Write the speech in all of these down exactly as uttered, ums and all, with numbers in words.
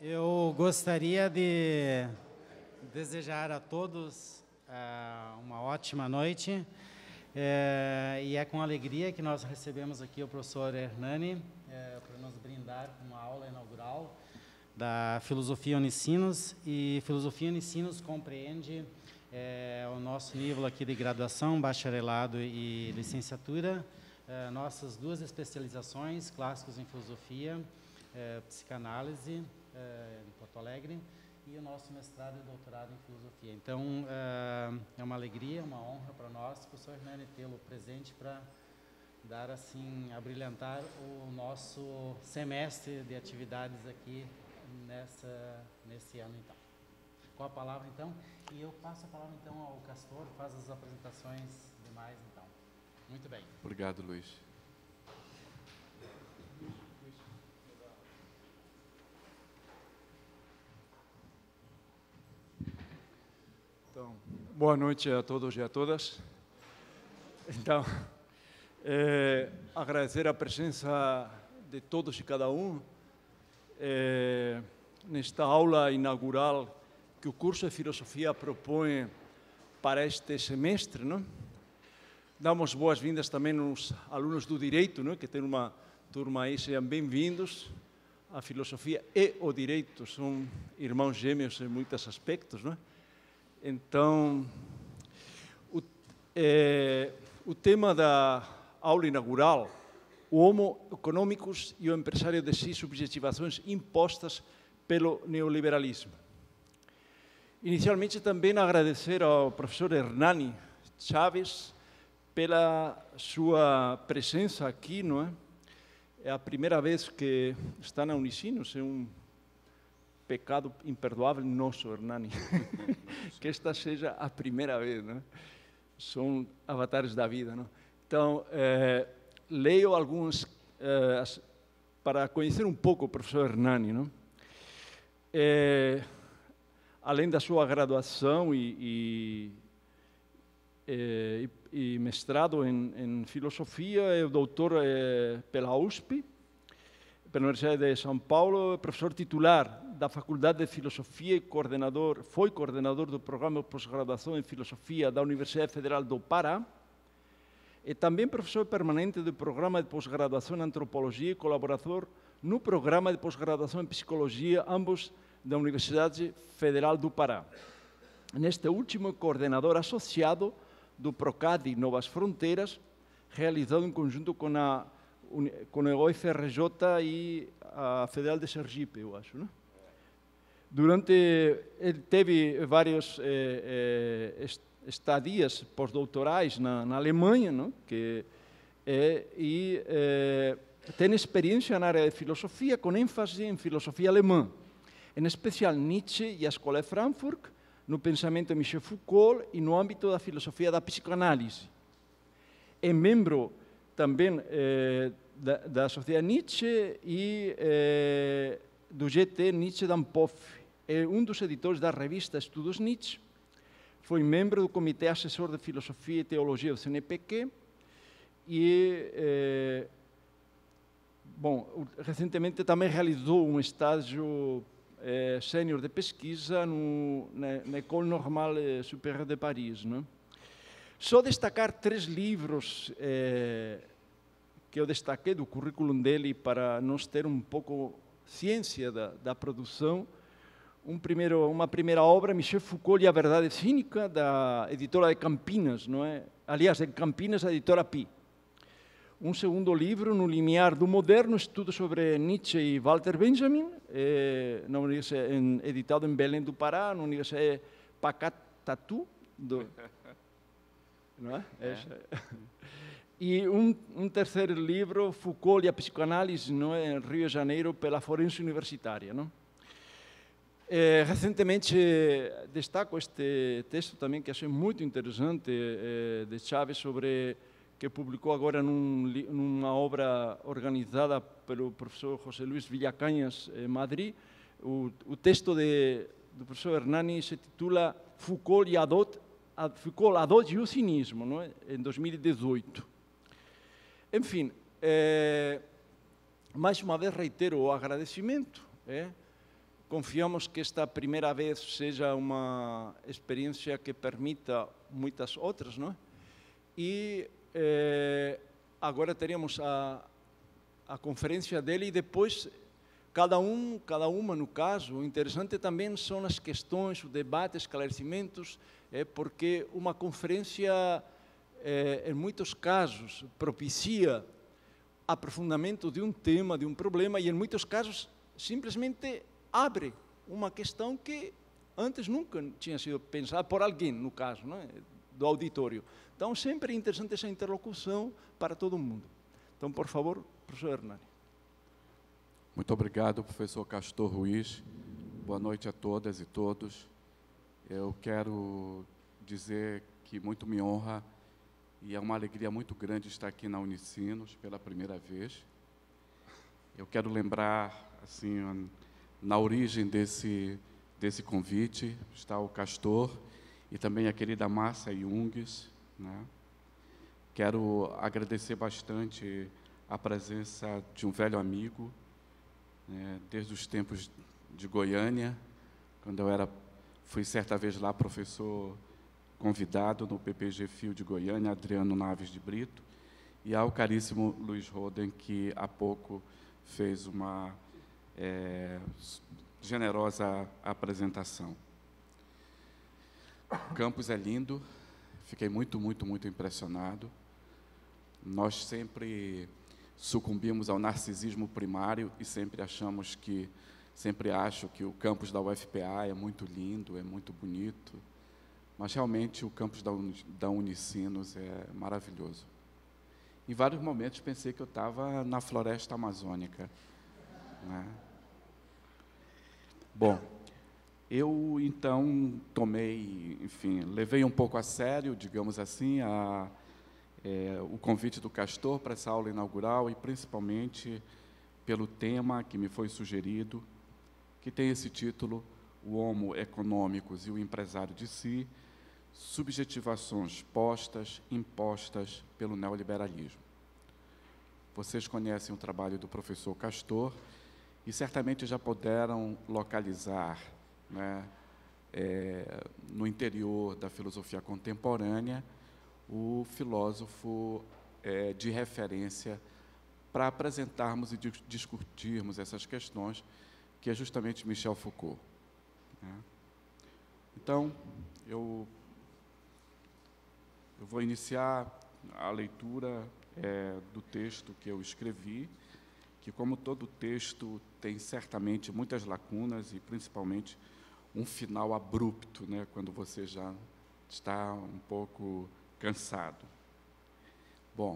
Eu gostaria de desejar a todos uh, uma ótima noite uh, e é com alegria que nós recebemos aqui o professor Hernani uh, para nos brindar com uma aula inaugural da Filosofia Unicinos. E Filosofia Unicinos compreende uh, o nosso nível aqui de graduação, bacharelado e licenciatura, uh, nossas duas especializações, clássicos em filosofia, uh, psicanálise, em Porto Alegre, e o nosso mestrado e doutorado em filosofia. Então, é uma alegria, uma honra para nós, professor Hernani, tê-lo presente para dar, assim, abrilhantar o nosso semestre de atividades aqui nessa, nesse ano, então. Com a palavra, então, e eu passo a palavra, então, ao Castor, faz as apresentações demais, então. Muito bem. Obrigado, Luiz. Então, boa noite a todos e a todas. Então, é, agradecer a presença de todos e cada um é, nesta aula inaugural que o curso de Filosofia propõe para este semestre, não? Damos boas-vindas também aos alunos do Direito, não? Que tem uma turma aí, sejam bem-vindos. A Filosofia e o Direito são irmãos gêmeos em muitos aspectos, não? Então, o, é, o tema da aula inaugural, o Homo econômicus e o empresário de si, subjetivações impostas pelo neoliberalismo. Inicialmente, também agradecer ao professor Hernani Chaves pela sua presença aqui, não é? É a primeira vez que está na Unicinos, é um pecado imperdoável nosso, Hernani, que esta seja a primeira vez, não? São avatares da vida, não? Então, eh, leio alguns, eh, para conhecer um pouco o professor Hernani, não? Eh, além da sua graduação e, e, e, e mestrado em, em filosofia, é doutor eh, pela U S P, pela Universidade de São Paulo, professor titular da Faculdade de Filosofia e coordenador, foi coordenador do programa de pós-graduação em Filosofia da Universidade Federal do Pará, e também professor permanente do programa de pós-graduação em Antropologia e colaborador no programa de pós-graduação em Psicologia, ambos da Universidade Federal do Pará. Neste último, coordenador associado do PROCAD Novas Fronteiras, realizado em conjunto com a com a U F R J e a Federal de Sergipe, eu acho, né? Durante, ele teve vários eh, eh, estadias pós-doutorais na, na Alemanha, não? Que, eh, e eh, tem experiência na área de filosofia, com ênfase em filosofia alemã, em especial Nietzsche e a Escola de Frankfurt, no pensamento de Michel Foucault e no âmbito da filosofia da psicanálise. É membro também eh, da, da Sociedade Nietzsche e eh, do G T Nietzsche Damphoff. É um dos editores da revista Estudos Nietzsche. Foi membro do Comitê Assessor de Filosofia e Teologia do C N P Q e, eh, bom, recentemente também realizou um estágio eh, sênior de pesquisa no, na, na École Normale Supérieure de Paris, não? Só destacar três livros eh, que eu destaquei do currículo dele para nós ter um pouco ciência da, da produção. Um primeiro, uma primeira obra, Michel Foucault e a Verdade Cínica, da editora de Campinas, não é? Aliás, de Campinas, a editora Pi. Um segundo livro, No Limiar do Moderno, estudo sobre Nietzsche e Walter Benjamin, eh, na universidade, em, editado em Belém do Pará, na Universidade Pacatatu, do... não é? É. E um, um terceiro livro, Foucault e a Psicanálise, não é? Em Rio de Janeiro, pela Forense Universitária, não? Eh, recentemente, destaco este texto também, que achei muito interessante, eh, de Chaves, sobre, que publicou agora num, numa obra organizada pelo professor José Luis Villacañas, em Madrid. O, o texto de, do professor Hernani se titula Foucault e Adot, Foucault, Adot e o Cinismo, não é? Em dois mil e dezoito. Enfim, eh, mais uma vez reitero o agradecimento, é? confiamos que esta primeira vez seja uma experiência que permita muitas outras, não é? E eh, agora teremos a, a conferência dele e depois cada um, cada uma no caso. O interessante também são as questões, o debate, esclarecimentos, é porque uma conferência, é, em muitos casos, propicia aprofundamento de um tema, de um problema, e em muitos casos simplesmente abre uma questão que antes nunca tinha sido pensada por alguém, no caso, não é? Do auditório. Então, sempre é interessante essa interlocução para todo mundo. Então, por favor, professor Hernani. Muito obrigado, professor Castor Ruiz. Boa noite a todas e todos. Eu quero dizer que muito me honra e é uma alegria muito grande estar aqui na Unicinos pela primeira vez. Eu quero lembrar, assim, na origem desse, desse convite, está o Castor e também a querida Márcia Jungs, né? Quero agradecer bastante a presença de um velho amigo, né, desde os tempos de Goiânia, quando eu era, fui certa vez lá professor convidado no P P G Fio de Goiânia, Adriano Naves de Brito, e ao caríssimo Luiz Roden, que há pouco fez uma é, generosa apresentação. O campus é lindo, fiquei muito, muito, muito impressionado. Nós sempre sucumbimos ao narcisismo primário e sempre achamos que, sempre acho que o campus da U F P A é muito lindo, é muito bonito, mas realmente o campus da, Uni, da Unicinos é maravilhoso. Em vários momentos pensei que eu estava na floresta amazônica, né? Bom, eu então tomei, enfim, levei um pouco a sério, digamos assim, a É, o convite do Castor para essa aula inaugural e, principalmente, pelo tema que me foi sugerido, que tem esse título, O Homo Econômicos e o Empresário de Si, subjetivações postas, impostas pelo neoliberalismo. Vocês conhecem o trabalho do professor Castor e certamente já puderam localizar, né, é, no interior da filosofia contemporânea, o filósofo é, de referência para apresentarmos e discutirmos essas questões, que é justamente Michel Foucault, né? Então, eu, eu vou iniciar a leitura é, do texto que eu escrevi, que, como todo texto, tem certamente muitas lacunas e, principalmente, um final abrupto, né, quando você já está um pouco cansado. Bom,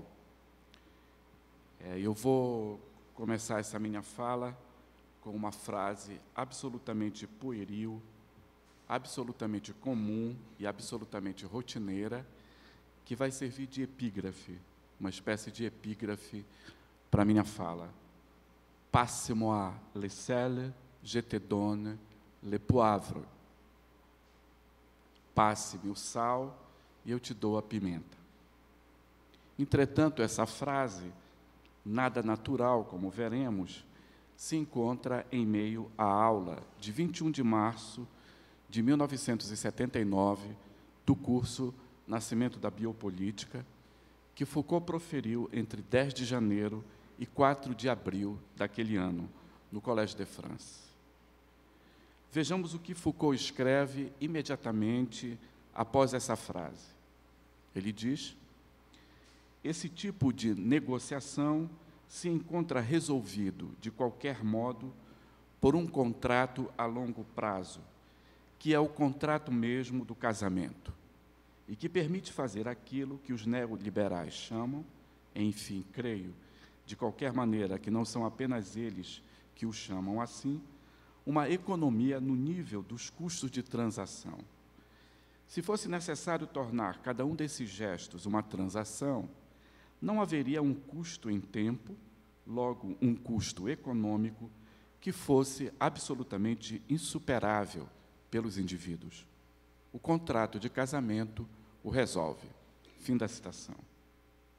é, eu vou começar essa minha fala com uma frase absolutamente pueril, absolutamente comum e absolutamente rotineira, que vai servir de epígrafe, uma espécie de epígrafe para a minha fala. Passe-moi le sel, je te donne le poivre. Passe-me o sal e eu te dou a pimenta. Entretanto, essa frase, nada natural, como veremos, se encontra em meio à aula de vinte e um de março de mil novecentos e setenta e nove do curso Nascimento da Biopolítica, que Foucault proferiu entre dez de janeiro e quatro de abril daquele ano, no Collège de France. Vejamos o que Foucault escreve imediatamente após essa frase. Ele diz: esse tipo de negociação se encontra resolvido, de qualquer modo, por um contrato a longo prazo, que é o contrato mesmo do casamento, e que permite fazer aquilo que os neoliberais chamam, enfim, creio, de qualquer maneira que não são apenas eles que o chamam assim, uma economia no nível dos custos de transação. Se fosse necessário tornar cada um desses gestos uma transação, não haveria um custo em tempo, logo um custo econômico, que fosse absolutamente insuperável pelos indivíduos. O contrato de casamento o resolve. Fim da citação.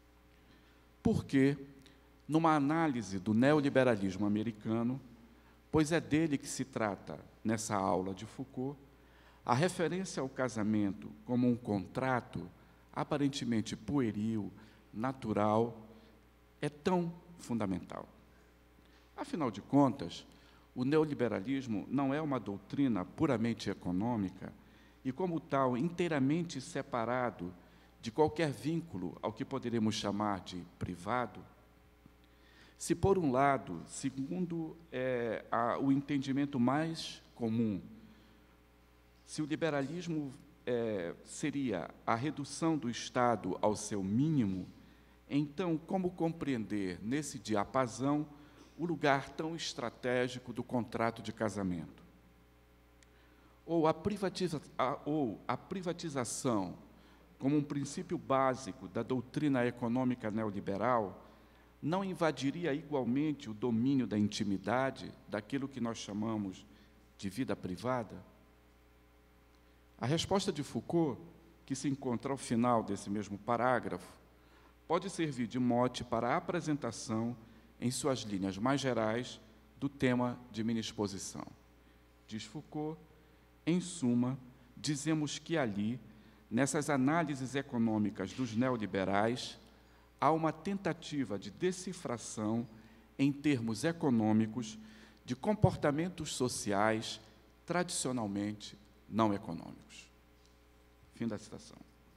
Porque, numa análise do neoliberalismo americano, pois é dele que se trata nessa aula de Foucault, a referência ao casamento como um contrato aparentemente pueril, natural, é tão fundamental. Afinal de contas, o neoliberalismo não é uma doutrina puramente econômica e, como tal, inteiramente separado de qualquer vínculo ao que poderíamos chamar de privado. Se, por um lado, segundo é, a, o entendimento mais comum, se o liberalismo é, seria a redução do Estado ao seu mínimo, então, como compreender, nesse diapasão, o lugar tão estratégico do contrato de casamento? Ou a, privatiza, a, ou a privatização, como um princípio básico da doutrina econômica neoliberal, não invadiria igualmente o domínio da intimidade, daquilo que nós chamamos de vida privada? A resposta de Foucault, que se encontra ao final desse mesmo parágrafo, pode servir de mote para a apresentação, em suas linhas mais gerais, do tema de minha exposição. Diz Foucault, em suma, dizemos que ali, nessas análises econômicas dos neoliberais, há uma tentativa de decifração, em termos econômicos, de comportamentos sociais tradicionalmente não econômicos. Fim da citação.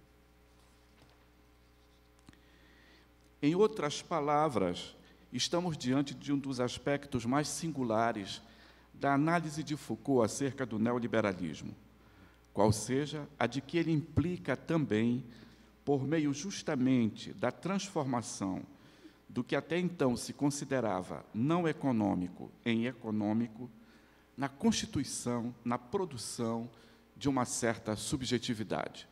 Em outras palavras, estamos diante de um dos aspectos mais singulares da análise de Foucault acerca do neoliberalismo, qual seja a de que ele implica também, por meio justamente da transformação do que até então se considerava não econômico em econômico, na constituição, na produção de uma certa subjetividade.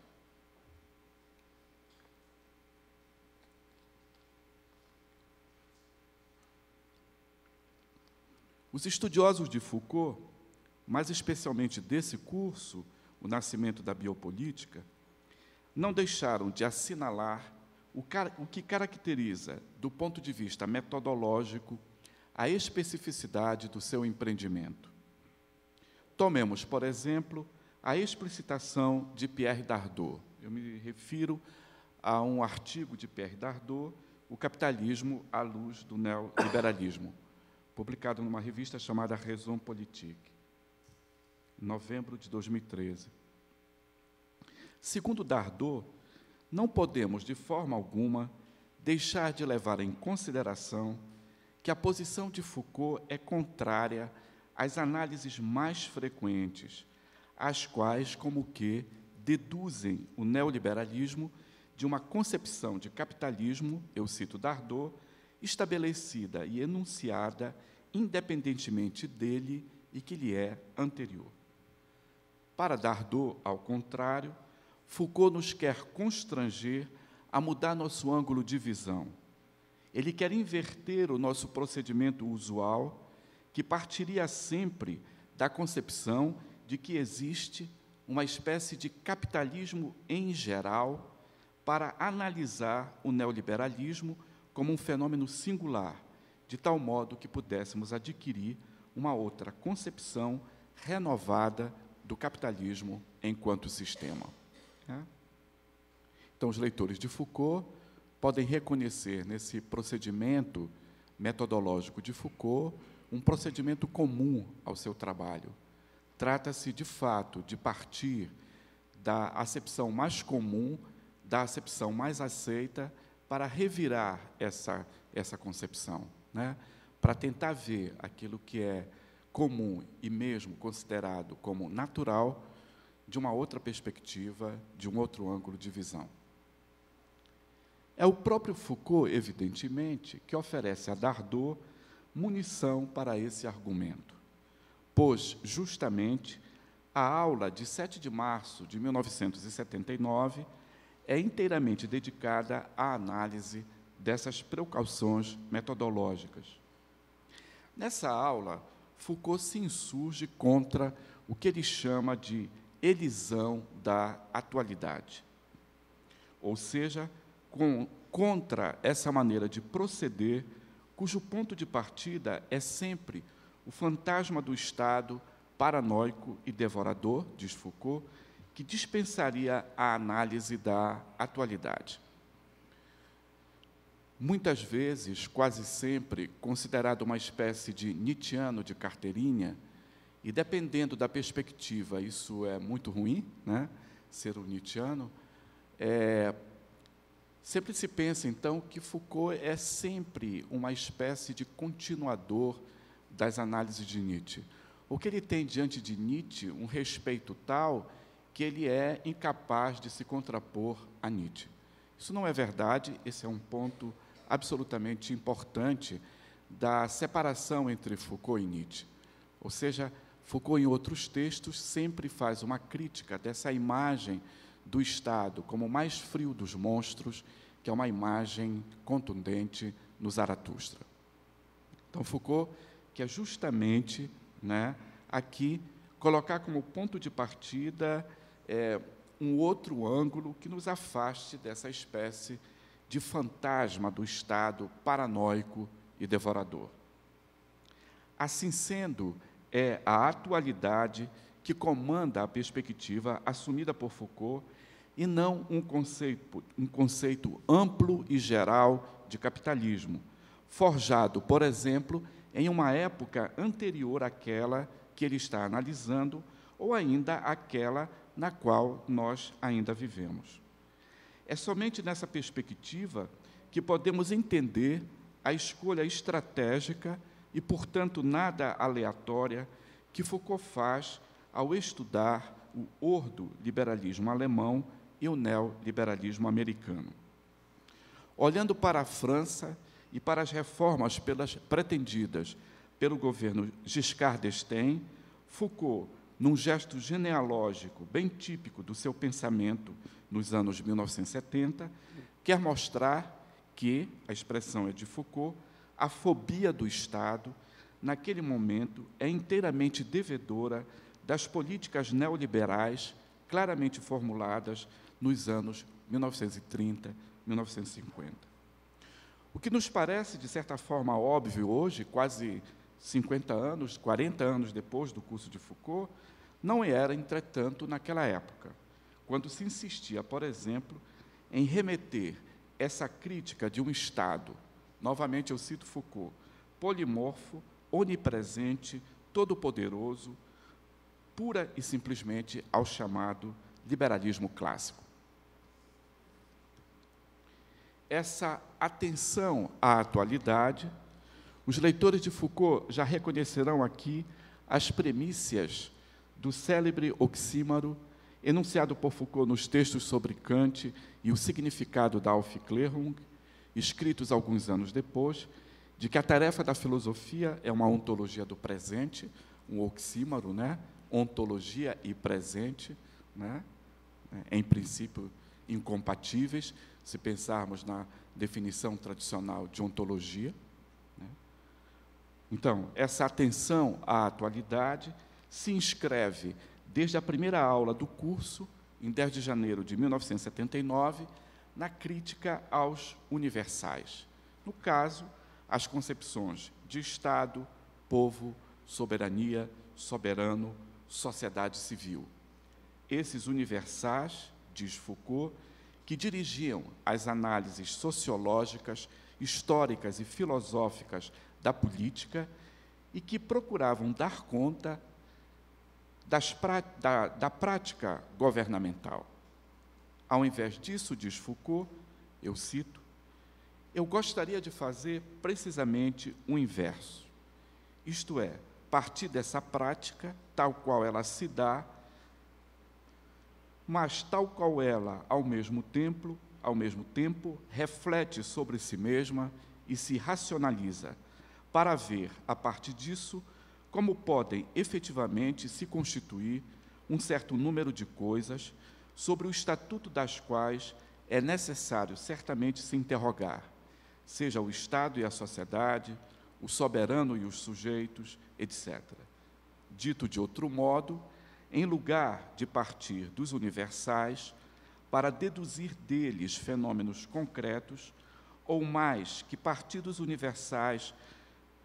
Os estudiosos de Foucault, mais especialmente desse curso, O Nascimento da Biopolítica, não deixaram de assinalar o, o que caracteriza, do ponto de vista metodológico, a especificidade do seu empreendimento. Tomemos, por exemplo, a explicitação de Pierre Dardot. Eu me refiro a um artigo de Pierre Dardot, O Capitalismo à Luz do Neoliberalismo, publicado numa revista chamada Raison Politique, em novembro de dois mil e treze. Segundo Dardot, não podemos, de forma alguma, deixar de levar em consideração que a posição de Foucault é contrária às análises mais frequentes, as quais, como que, deduzem o neoliberalismo de uma concepção de capitalismo, eu cito Dardot, estabelecida e enunciada independentemente dele e que lhe é anterior. Para Dardot, ao contrário, Foucault nos quer constranger a mudar nosso ângulo de visão. Ele quer inverter o nosso procedimento usual, que partiria sempre da concepção de que existe uma espécie de capitalismo em geral, para analisar o neoliberalismo como um fenômeno singular, de tal modo que pudéssemos adquirir uma outra concepção renovada do capitalismo enquanto sistema. Então, os leitores de Foucault podem reconhecer nesse procedimento metodológico de Foucault um procedimento comum ao seu trabalho. Trata-se, de fato, de partir da acepção mais comum, da acepção mais aceita, para revirar essa, essa concepção, né? Para tentar ver aquilo que é comum e mesmo considerado como natural, de uma outra perspectiva, de um outro ângulo de visão. É o próprio Foucault, evidentemente, que oferece a Dardot munição para esse argumento, pois, justamente, a aula de sete de março de mil novecentos e setenta e nove é inteiramente dedicada à análise dessas precauções metodológicas. Nessa aula, Foucault se insurge contra o que ele chama de elisão da atualidade, ou seja, com, contra essa maneira de proceder, cujo ponto de partida é sempre o fantasma do Estado paranoico e devorador, diz Foucault, que dispensaria a análise da atualidade. Muitas vezes, quase sempre, considerado uma espécie de Nietzscheano de carteirinha, e dependendo da perspectiva, isso é muito ruim, né? Ser um Nietzscheano, é, sempre se pensa, então, que Foucault é sempre uma espécie de continuador das análises de Nietzsche. O que ele tem diante de Nietzsche, um respeito tal que ele é incapaz de se contrapor a Nietzsche. Isso não é verdade, esse é um ponto absolutamente importante da separação entre Foucault e Nietzsche. Ou seja, Foucault, em outros textos, sempre faz uma crítica dessa imagem do Estado como o mais frio dos monstros, que é uma imagem contundente no Zaratustra. Então, Foucault quer justamente, né, aqui colocar como ponto de partida é, um outro ângulo que nos afaste dessa espécie de fantasma do Estado paranoico e devorador. Assim sendo, é a atualidade que comanda a perspectiva assumida por Foucault e não um conceito, um conceito amplo e geral de capitalismo, forjado, por exemplo, em uma época anterior àquela que ele está analisando ou ainda àquela na qual nós ainda vivemos. É somente nessa perspectiva que podemos entender a escolha estratégica e, portanto, nada aleatória que Foucault faz ao estudar o ordo-liberalismo alemão e o neoliberalismo americano. Olhando para a França e para as reformas pelas, pretendidas pelo governo Giscard d'Estaing, Foucault, num gesto genealógico bem típico do seu pensamento nos anos mil novecentos e setenta, quer mostrar que, a expressão é de Foucault, a fobia do Estado, naquele momento, é inteiramente devedora das políticas neoliberais claramente formuladas nos anos mil novecentos e trinta, mil novecentos e cinquenta. O que nos parece, de certa forma, óbvio hoje, quase cinquenta anos, quarenta anos depois do curso de Foucault, não era, entretanto, naquela época, quando se insistia, por exemplo, em remeter essa crítica de um Estado, novamente eu cito Foucault, polimorfo, onipresente, todo-poderoso, pura e simplesmente ao chamado liberalismo clássico. Essa atenção à atualidade, os leitores de Foucault já reconhecerão aqui as premissas do célebre oxímoro enunciado por Foucault nos textos sobre Kant e o significado da Aufklärung, escritos alguns anos depois, de que a tarefa da filosofia é uma ontologia do presente, um oxímoro, né? Ontologia e presente, né? Em princípio incompatíveis, se pensarmos na definição tradicional de ontologia. Né? Então, essa atenção à atualidade se inscreve desde a primeira aula do curso, em dez de janeiro de mil novecentos e setenta e nove, na crítica aos universais. No caso, as concepções de Estado, povo, soberania, soberano, sociedade civil. Esses universais, diz Foucault, que dirigiam as análises sociológicas, históricas e filosóficas da política e que procuravam dar conta das, da, da prática governamental. Ao invés disso, diz Foucault, eu cito, eu gostaria de fazer precisamente o inverso, isto é, partir dessa prática, tal qual ela se dá, mas tal qual ela, ao mesmo tempo, ao mesmo tempo, reflete sobre si mesma e se racionaliza, para ver, a partir disso, como podem efetivamente se constituir um certo número de coisas sobre o estatuto das quais é necessário certamente se interrogar, seja o Estado e a sociedade, o soberano e os sujeitos, etcétera. Dito de outro modo, em lugar de partir dos universais para deduzir deles fenômenos concretos, ou mais que partir dos universais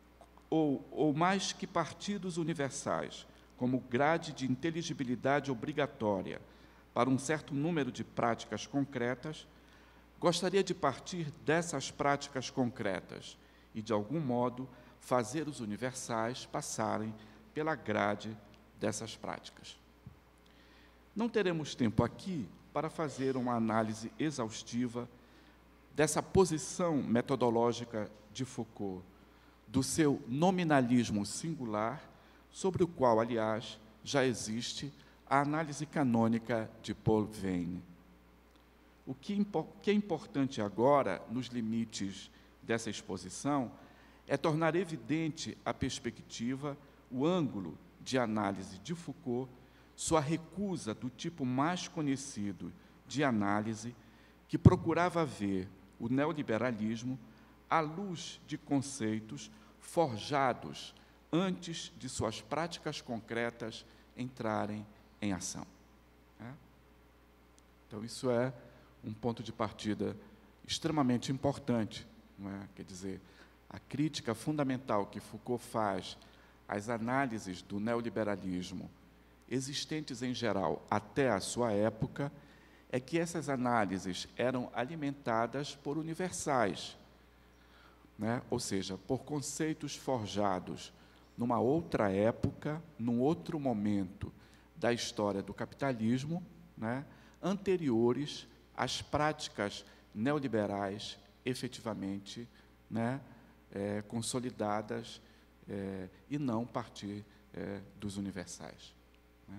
ou, ou mais que partidos universais, como grade de inteligibilidade obrigatória para um certo número de práticas concretas, gostaria de partir dessas práticas concretas e, de algum modo, fazer os universais passarem pela grade dessas práticas. Não teremos tempo aqui para fazer uma análise exaustiva dessa posição metodológica de Foucault, do seu nominalismo singular, sobre o qual, aliás, já existe a análise canônica de Paul Veyne. O que, que é importante agora, nos limites dessa exposição, é tornar evidente a perspectiva, o ângulo de análise de Foucault, sua recusa do tipo mais conhecido de análise, que procurava ver o neoliberalismo à luz de conceitos forjados antes de suas práticas concretas entrarem em ação. É? Então, isso é um ponto de partida extremamente importante, não é? Quer dizer, a crítica fundamental que Foucault faz às análises do neoliberalismo existentes em geral até a sua época é que essas análises eram alimentadas por universais, né? Ou seja, por conceitos forjados numa outra época, num outro momento da história do capitalismo, né? Anteriores às práticas neoliberais efetivamente, né? é, consolidadas é, e não partir é, dos universais. Né?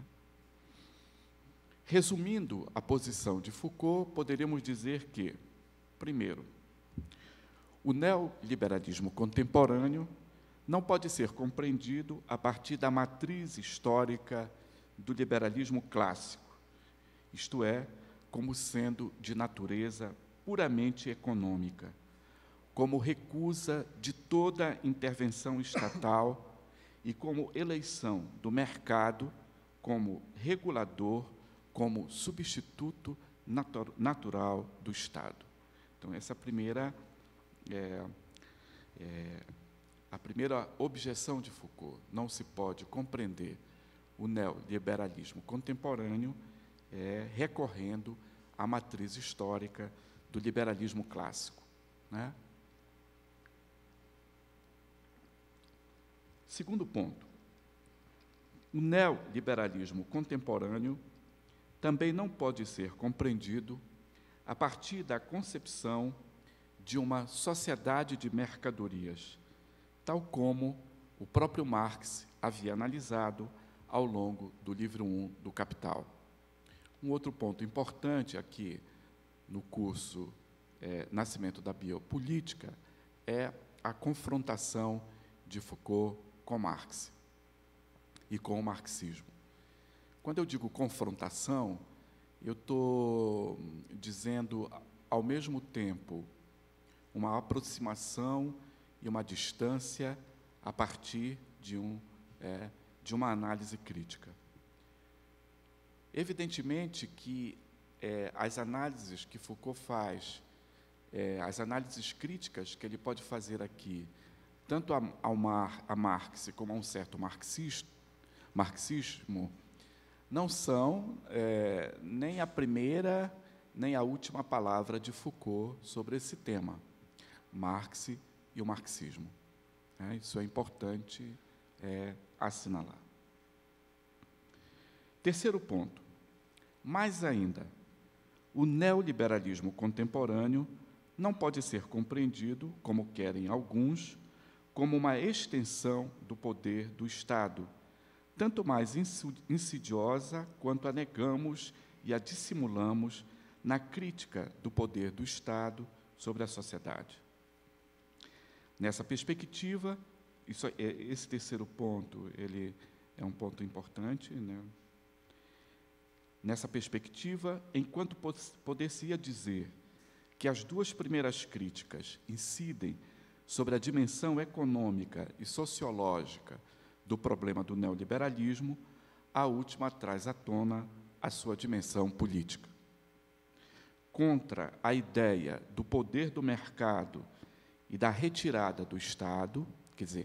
Resumindo a posição de Foucault, poderíamos dizer que, primeiro, o neoliberalismo contemporâneo não pode ser compreendido a partir da matriz histórica do liberalismo clássico, isto é, como sendo de natureza puramente econômica, como recusa de toda intervenção estatal e como eleição do mercado como regulador, como substituto natu- natural do Estado. Então, essa primeira é, é a primeira objeção de Foucault. Não se pode compreender o neoliberalismo contemporâneo é, recorrendo à matriz histórica do liberalismo clássico. Né? Segundo ponto, o neoliberalismo contemporâneo também não pode ser compreendido a partir da concepção de uma sociedade de mercadorias, tal como o próprio Marx havia analisado ao longo do livro um do Capital. Um outro ponto importante aqui no curso é, Nascimento da Biopolítica é a confrontação de Foucault com Marx e com o marxismo. Quando eu digo confrontação, eu estou dizendo, ao mesmo tempo, uma aproximação e uma distância a partir de, um, é, de uma análise crítica. Evidentemente que é, as análises que Foucault faz, é, as análises críticas que ele pode fazer aqui, tanto a, ao Mar, a Marx como a um certo marxismo, marxismo não são é, nem a primeira nem a última palavra de Foucault sobre esse tema, Marx e o marxismo. É, isso é importante é, assinalar. Terceiro ponto. Mais ainda, o neoliberalismo contemporâneo não pode ser compreendido, como querem alguns, como uma extensão do poder do Estado, tanto mais insidiosa quanto a negamos e a dissimulamos na crítica do poder do Estado sobre a sociedade. Nessa perspectiva, isso, esse terceiro ponto ele é um ponto importante, né? Nessa perspectiva, enquanto poder-se-ia dizer que as duas primeiras críticas incidem sobre a dimensão econômica e sociológica do problema do neoliberalismo, a última traz à tona a sua dimensão política. Contra a ideia do poder do mercado e da retirada do Estado, quer dizer,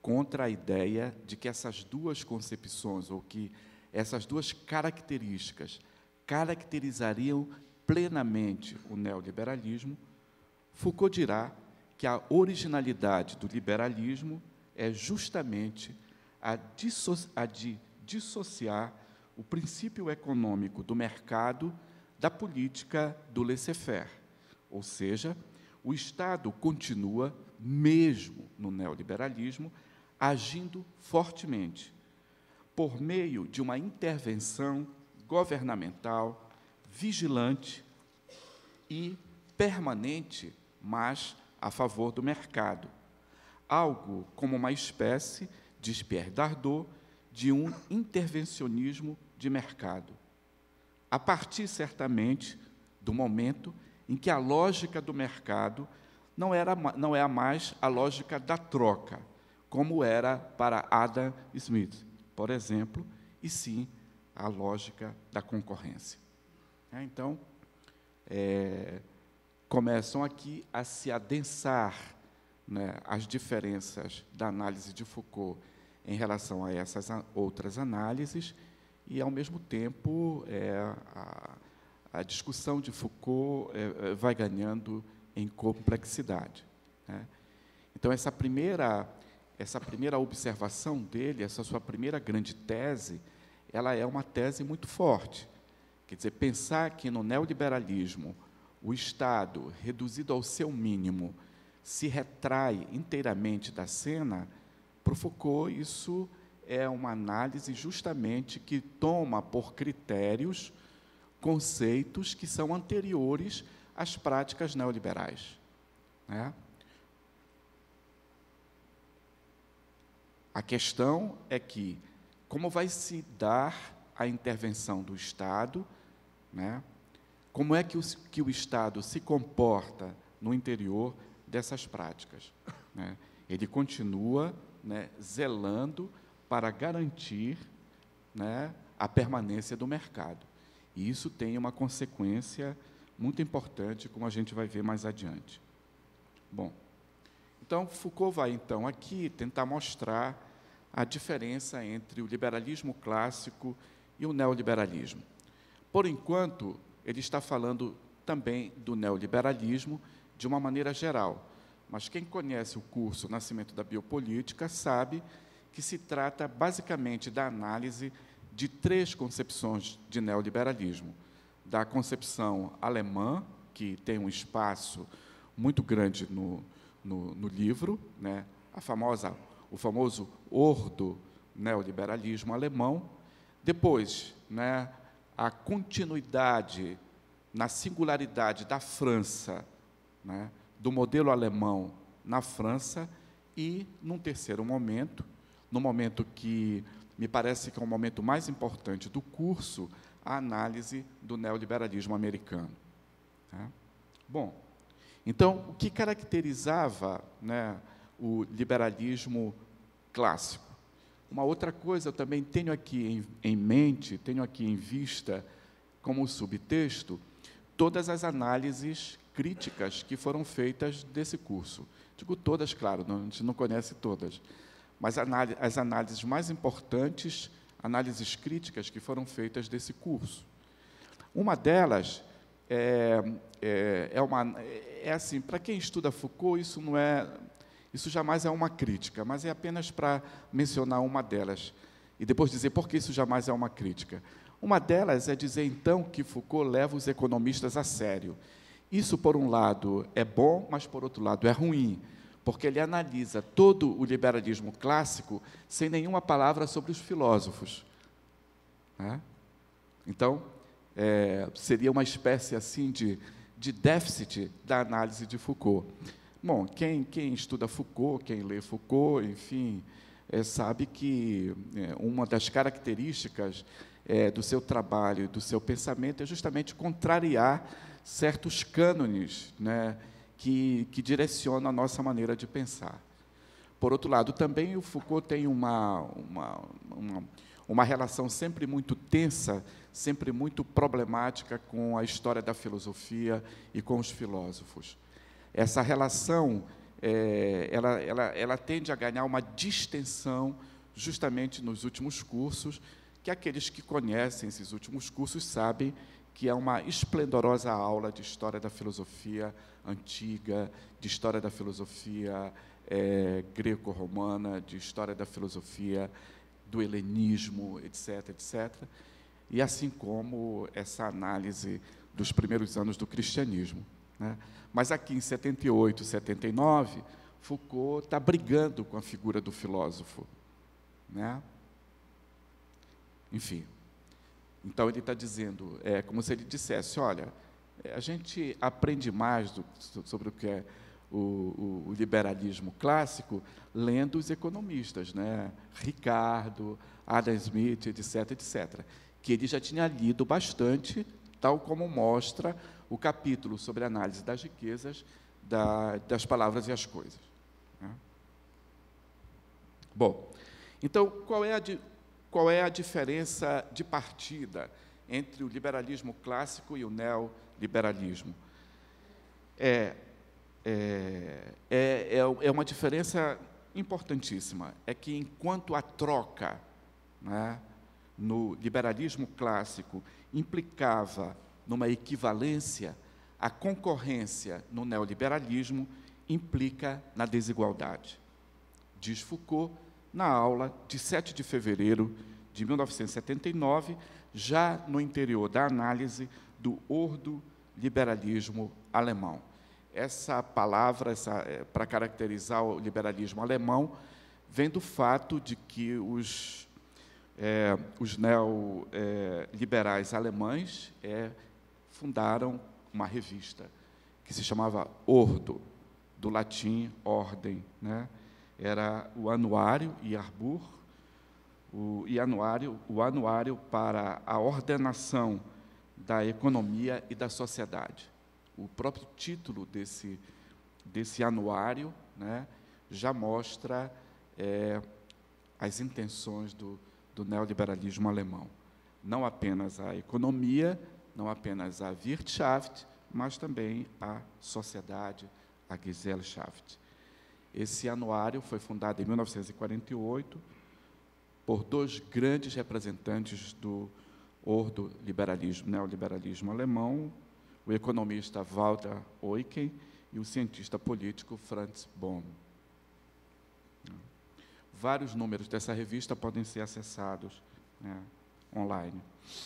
contra a ideia de que essas duas concepções, ou que essas duas características, caracterizariam plenamente o neoliberalismo, Foucault dirá que a originalidade do liberalismo é justamente a, disso- a de dissociar o princípio econômico do mercado da política do laissez-faire, ou seja, o Estado continua, mesmo no neoliberalismo, agindo fortemente, por meio de uma intervenção governamental, vigilante e permanente, mas a favor do mercado, algo como uma espécie, diz Pierre Dardot, de um intervencionismo de mercado, a partir, certamente, do momento em que a lógica do mercado não, era, não é mais a lógica da troca, como era para Adam Smith, por exemplo, e sim a lógica da concorrência. É, então, é, começam aqui a se adensar, né, as diferenças da análise de Foucault em relação a essas outras análises, e, ao mesmo tempo, é, a, a discussão de Foucault é, vai ganhando em complexidade, né? Então, essa primeira, essa primeira observação dele, essa sua primeira grande tese, ela é uma tese muito forte. Quer dizer, pensar que no neoliberalismo o Estado, reduzido ao seu mínimo, se retrai inteiramente da cena, para Foucault, isso é uma análise justamente que toma por critérios conceitos que são anteriores às práticas neoliberais, né? A questão é que, como vai se dar a intervenção do Estado, né? Como é que o, que o Estado se comporta no interior dessas práticas, né? Ele continua, né, zelando para garantir, né, a permanência do mercado. E isso tem uma consequência muito importante, como a gente vai ver mais adiante. Bom, então, Foucault vai, então, aqui tentar mostrar a diferença entre o liberalismo clássico e o neoliberalismo. Por enquanto, ele está falando também do neoliberalismo de uma maneira geral, mas quem conhece o curso Nascimento da Biopolítica sabe que se trata, basicamente, da análise de três concepções de neoliberalismo. Da concepção alemã, que tem um espaço muito grande no, no, no livro, né, a famosa, o famoso ordo neoliberalismo alemão. Depois, né, a continuidade na singularidade da França, né, do modelo alemão na França, e, num terceiro momento, no momento que me parece que é o momento mais importante do curso, a análise do neoliberalismo americano. Tá? Bom, então, o que caracterizava, né, o liberalismo clássico? Uma outra coisa eu também tenho aqui em, em mente, tenho aqui em vista, como subtexto, todas as análises críticas que foram feitas desse curso. Digo todas, claro, não, a gente não conhece todas, mas as análises mais importantes, análises críticas que foram feitas desse curso. Uma delas é, é, é, uma, é assim, para quem estuda Foucault, isso não é, isso jamais é uma crítica, mas é apenas para mencionar uma delas, e depois dizer por que isso jamais é uma crítica. Uma delas é dizer, então, que Foucault leva os economistas a sério. Isso, por um lado, é bom, mas, por outro lado, é ruim, porque ele analisa todo o liberalismo clássico sem nenhuma palavra sobre os filósofos, né? Então, é, seria uma espécie assim de, de déficit da análise de Foucault. Bom, quem, quem estuda Foucault, quem lê Foucault, enfim, é, sabe que é, uma das características é, do seu trabalho e do seu pensamento é justamente contrariar certos cânones, né, que, que direcionam a nossa maneira de pensar. Por outro lado, também o Foucault tem uma, uma, uma, uma relação sempre muito tensa, sempre muito problemática com a história da filosofia e com os filósofos. Essa relação é, ela, ela, ela tende a ganhar uma distensão justamente nos últimos cursos, que aqueles que conhecem esses últimos cursos sabem que é uma esplendorosa aula de história da filosofia antiga, de história da filosofia é, greco-romana, de história da filosofia do helenismo, etc, etcétera, e assim como essa análise dos primeiros anos do cristianismo, né? Mas aqui em setenta e oito, setenta e nove, Foucault está brigando com a figura do filósofo, né? Enfim, então ele está dizendo, é como se ele dissesse, olha, a gente aprende mais do, sobre o que é o, o, o liberalismo clássico lendo os economistas, né? Ricardo, Adam Smith, etc, etcétera, que ele já tinha lido bastante, tal como mostra o capítulo sobre a análise das riquezas, da, das palavras e as coisas, né? Bom, então, qual é a, qual é a diferença de partida entre o liberalismo clássico e o neoliberalismo? É, é, é, é uma diferença importantíssima. É que, enquanto a troca, né, no liberalismo clássico implicava numa equivalência, a concorrência no neoliberalismo implica na desigualdade. Diz Foucault na aula de sete de fevereiro de mil novecentos e setenta e nove, já no interior da análise do ordoliberalismo alemão. Essa palavra, essa, é, para caracterizar o liberalismo alemão, vem do fato de que os, é, os neoliberais é, alemães é, fundaram uma revista que se chamava Ordo, do latim ordem, né? Era o anuário Jahrbuch, o e anuário, o anuário para a ordenação da economia e da sociedade. O próprio título desse, desse anuário, né, já mostra é, as intenções do, do neoliberalismo alemão. Não apenas a economia, não apenas a Wirtschaft, mas também a sociedade, a Gesellschaft. Esse anuário foi fundado em mil novecentos e quarenta e oito por dois grandes representantes do ordoliberalismo, neoliberalismo alemão, o economista Walter Eucken e o cientista político Franz Bohm. Vários números dessa revista podem ser acessados, né, online.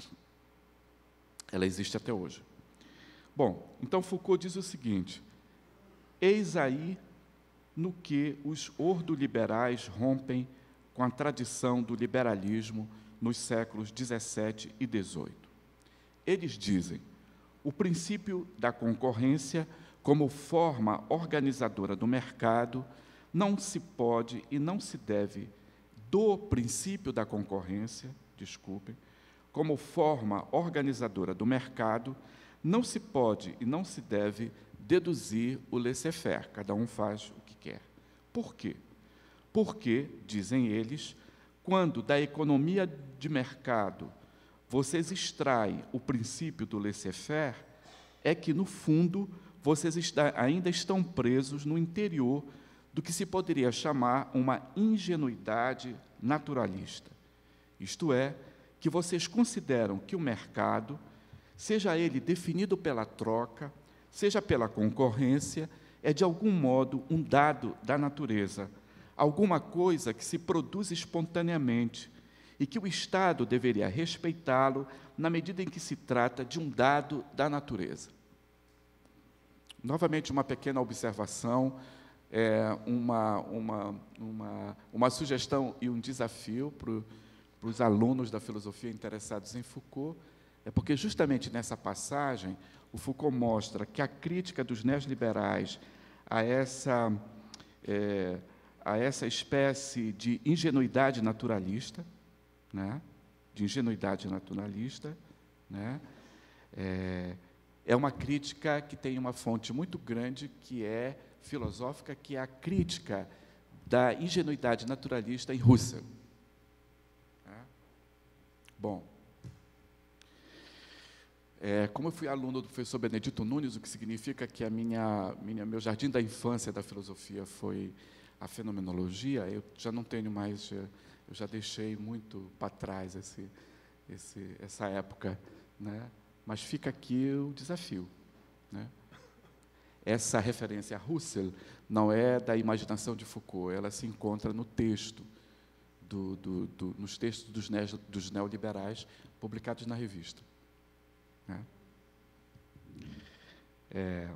Ela existe até hoje. Bom, então Foucault diz o seguinte: eis aí no que os ordoliberais rompem com a tradição do liberalismo nos séculos dezessete e dezoito. Eles dizem: o princípio da concorrência, como forma organizadora do mercado, não se pode e não se deve do princípio da concorrência, desculpem, como forma organizadora do mercado, não se pode e não se deve deduzir o laissez-faire, cada um faz o que quer. Por quê? Porque, dizem eles, quando da economia de mercado vocês extraem o princípio do laissez-faire, é que, no fundo, vocês está, ainda estão presos no interior do que se poderia chamar uma ingenuidade naturalista. Isto é, que vocês consideram que o mercado, seja ele definido pela troca, seja pela concorrência, é, de algum modo, um dado da natureza, alguma coisa que se produz espontaneamente e que o Estado deveria respeitá-lo na medida em que se trata de um dado da natureza. Novamente, uma pequena observação, é, uma, uma, uma, uma sugestão e um desafio para, para os alunos da filosofia interessados em Foucault, é porque, justamente nessa passagem, o Foucault mostra que a crítica dos neoliberais a essa, é, a essa espécie de ingenuidade naturalista, né, de ingenuidade naturalista, né, é, é uma crítica que tem uma fonte muito grande, que é filosófica, que é a crítica da ingenuidade naturalista em Husserl. Bom, É, como eu fui aluno do professor Benedito Nunes, o que significa que a minha, minha, meu jardim da infância da filosofia foi a fenomenologia, eu já não tenho mais, eu já deixei muito para trás esse, esse, essa época, né? Mas fica aqui o desafio, né? Essa referência a Husserl não é da imaginação de Foucault, ela se encontra no texto, do, do, do, nos textos dos, ne dos neoliberais publicados na revista. Né? É,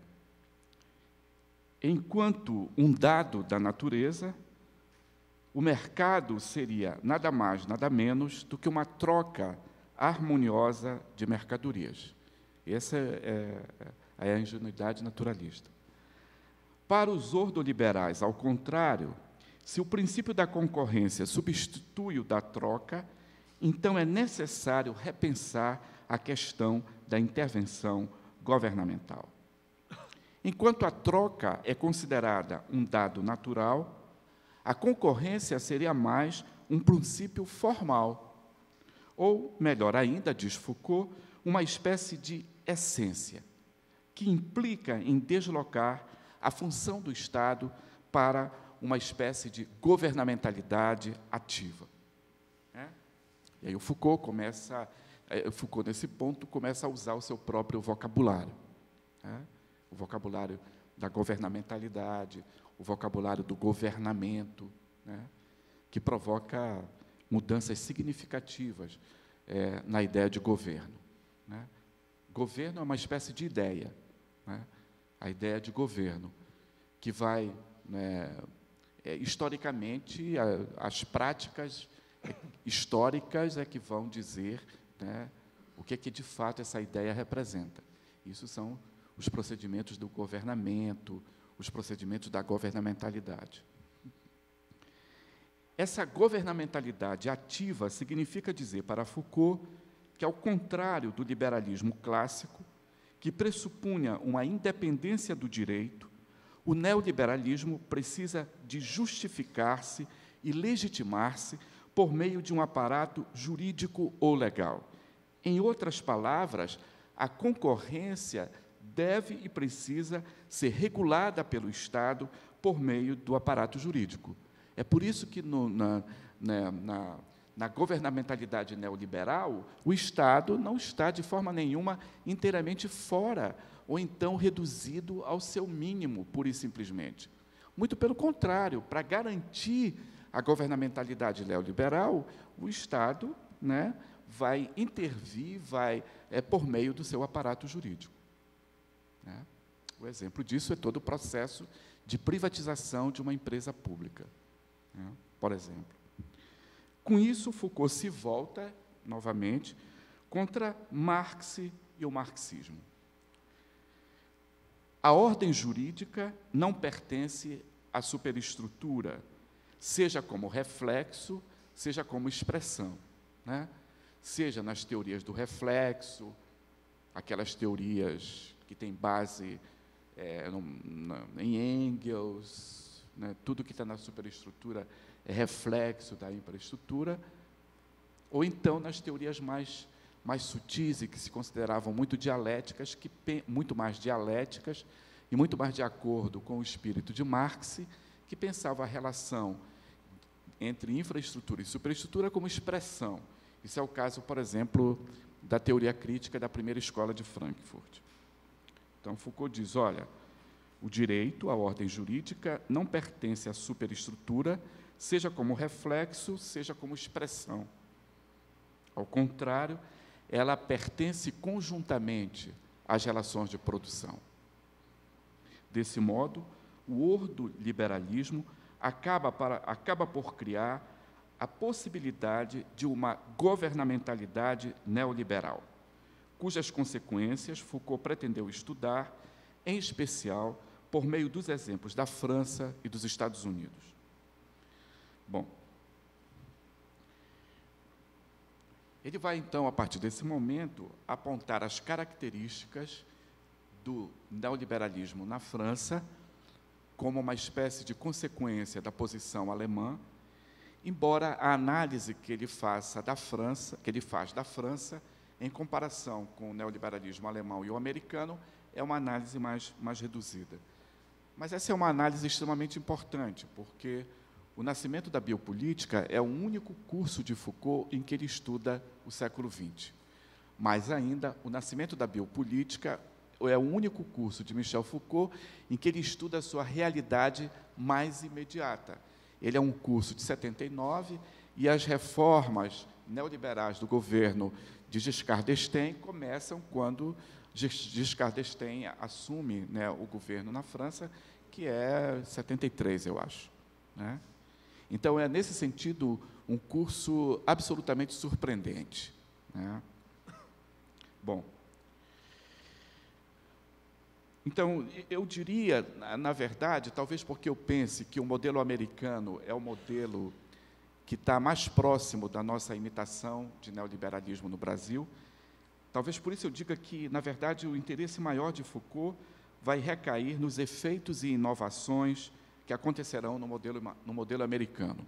enquanto um dado da natureza, o mercado seria nada mais, nada menos do que uma troca harmoniosa de mercadorias. Essa é, é, é a ingenuidade naturalista. Para os ordoliberais, ao contrário, se o princípio da concorrência substitui o da troca, então é necessário repensar a questão da intervenção governamental. Enquanto a troca é considerada um dado natural, a concorrência seria mais um princípio formal, ou, melhor ainda, diz Foucault, uma espécie de essência, que implica em deslocar a função do Estado para uma espécie de governamentalidade ativa. É? E aí o Foucault começa, Foucault, nesse ponto, começa a usar o seu próprio vocabulário. É? O vocabulário da governamentalidade, o vocabulário do governamento, né? Que provoca mudanças significativas é, na ideia de governo. Né? Governo é uma espécie de ideia, né? A ideia de governo, que vai, né, é, historicamente, a, as práticas históricas é que vão dizer, né, o que é que, de fato, essa ideia representa. Isso são os procedimentos do governamento, os procedimentos da governamentalidade. Essa governamentalidade ativa significa dizer, para Foucault, que, ao contrário do liberalismo clássico, que pressupunha uma independência do direito, o neoliberalismo precisa de justificar-se e legitimar-se por meio de um aparato jurídico ou legal. Em outras palavras, a concorrência deve e precisa ser regulada pelo Estado por meio do aparato jurídico. É por isso que, no, na, na, na, na governamentalidade neoliberal, o Estado não está, de forma nenhuma, inteiramente fora, ou então reduzido ao seu mínimo, pura e simplesmente. Muito pelo contrário, para garantir a governamentalidade neoliberal, o Estado, né, vai intervir, vai, é, por meio do seu aparato jurídico. Né? O exemplo disso é todo o processo de privatização de uma empresa pública, né, por exemplo. Com isso, Foucault se volta, novamente, contra Marx e o marxismo. A ordem jurídica não pertence à superestrutura, seja como reflexo, seja como expressão, né? Seja nas teorias do reflexo, aquelas teorias que têm base é, no, na, em Engels, né? Tudo que está na superestrutura é reflexo da infraestrutura, ou então nas teorias mais, mais sutis e que se consideravam muito dialéticas, que, muito mais dialéticas e muito mais de acordo com o espírito de Marx, que pensava a relação entre infraestrutura e superestrutura como expressão. Isso é o caso, por exemplo, da teoria crítica da primeira escola de Frankfurt. Então, Foucault diz, olha, o direito, a ordem jurídica, não pertence à superestrutura, seja como reflexo, seja como expressão. Ao contrário, ela pertence conjuntamente às relações de produção. Desse modo, o ordoliberalismo acaba, para, acaba por criar a possibilidade de uma governamentalidade neoliberal, cujas consequências Foucault pretendeu estudar, em especial, por meio dos exemplos da França e dos Estados Unidos. Bom, ele vai, então, a partir desse momento, apontar as características do neoliberalismo na França como uma espécie de consequência da posição alemã, embora a análise que ele faça da França, que ele faz da França, em comparação com o neoliberalismo alemão e o americano, é uma análise mais, mais reduzida. Mas essa é uma análise extremamente importante, porque o nascimento da biopolítica é o único curso de Foucault em que ele estuda o século vinte. Mais ainda, o nascimento da biopolítica é o único curso de Michel Foucault em que ele estuda a sua realidade mais imediata. Ele é um curso de setenta e nove, e as reformas neoliberais do governo de Giscard d'Estaing começam quando Giscard d'Estaing assume, né, o governo na França, que é setenta e três, eu acho, né? Então, é, nesse sentido, um curso absolutamente surpreendente, né? Bom, então, eu diria, na verdade, talvez porque eu pense que o modelo americano é o modelo que está mais próximo da nossa imitação de neoliberalismo no Brasil, talvez por isso eu diga que, na verdade, o interesse maior de Foucault vai recair nos efeitos e inovações que acontecerão no modelo, no modelo americano.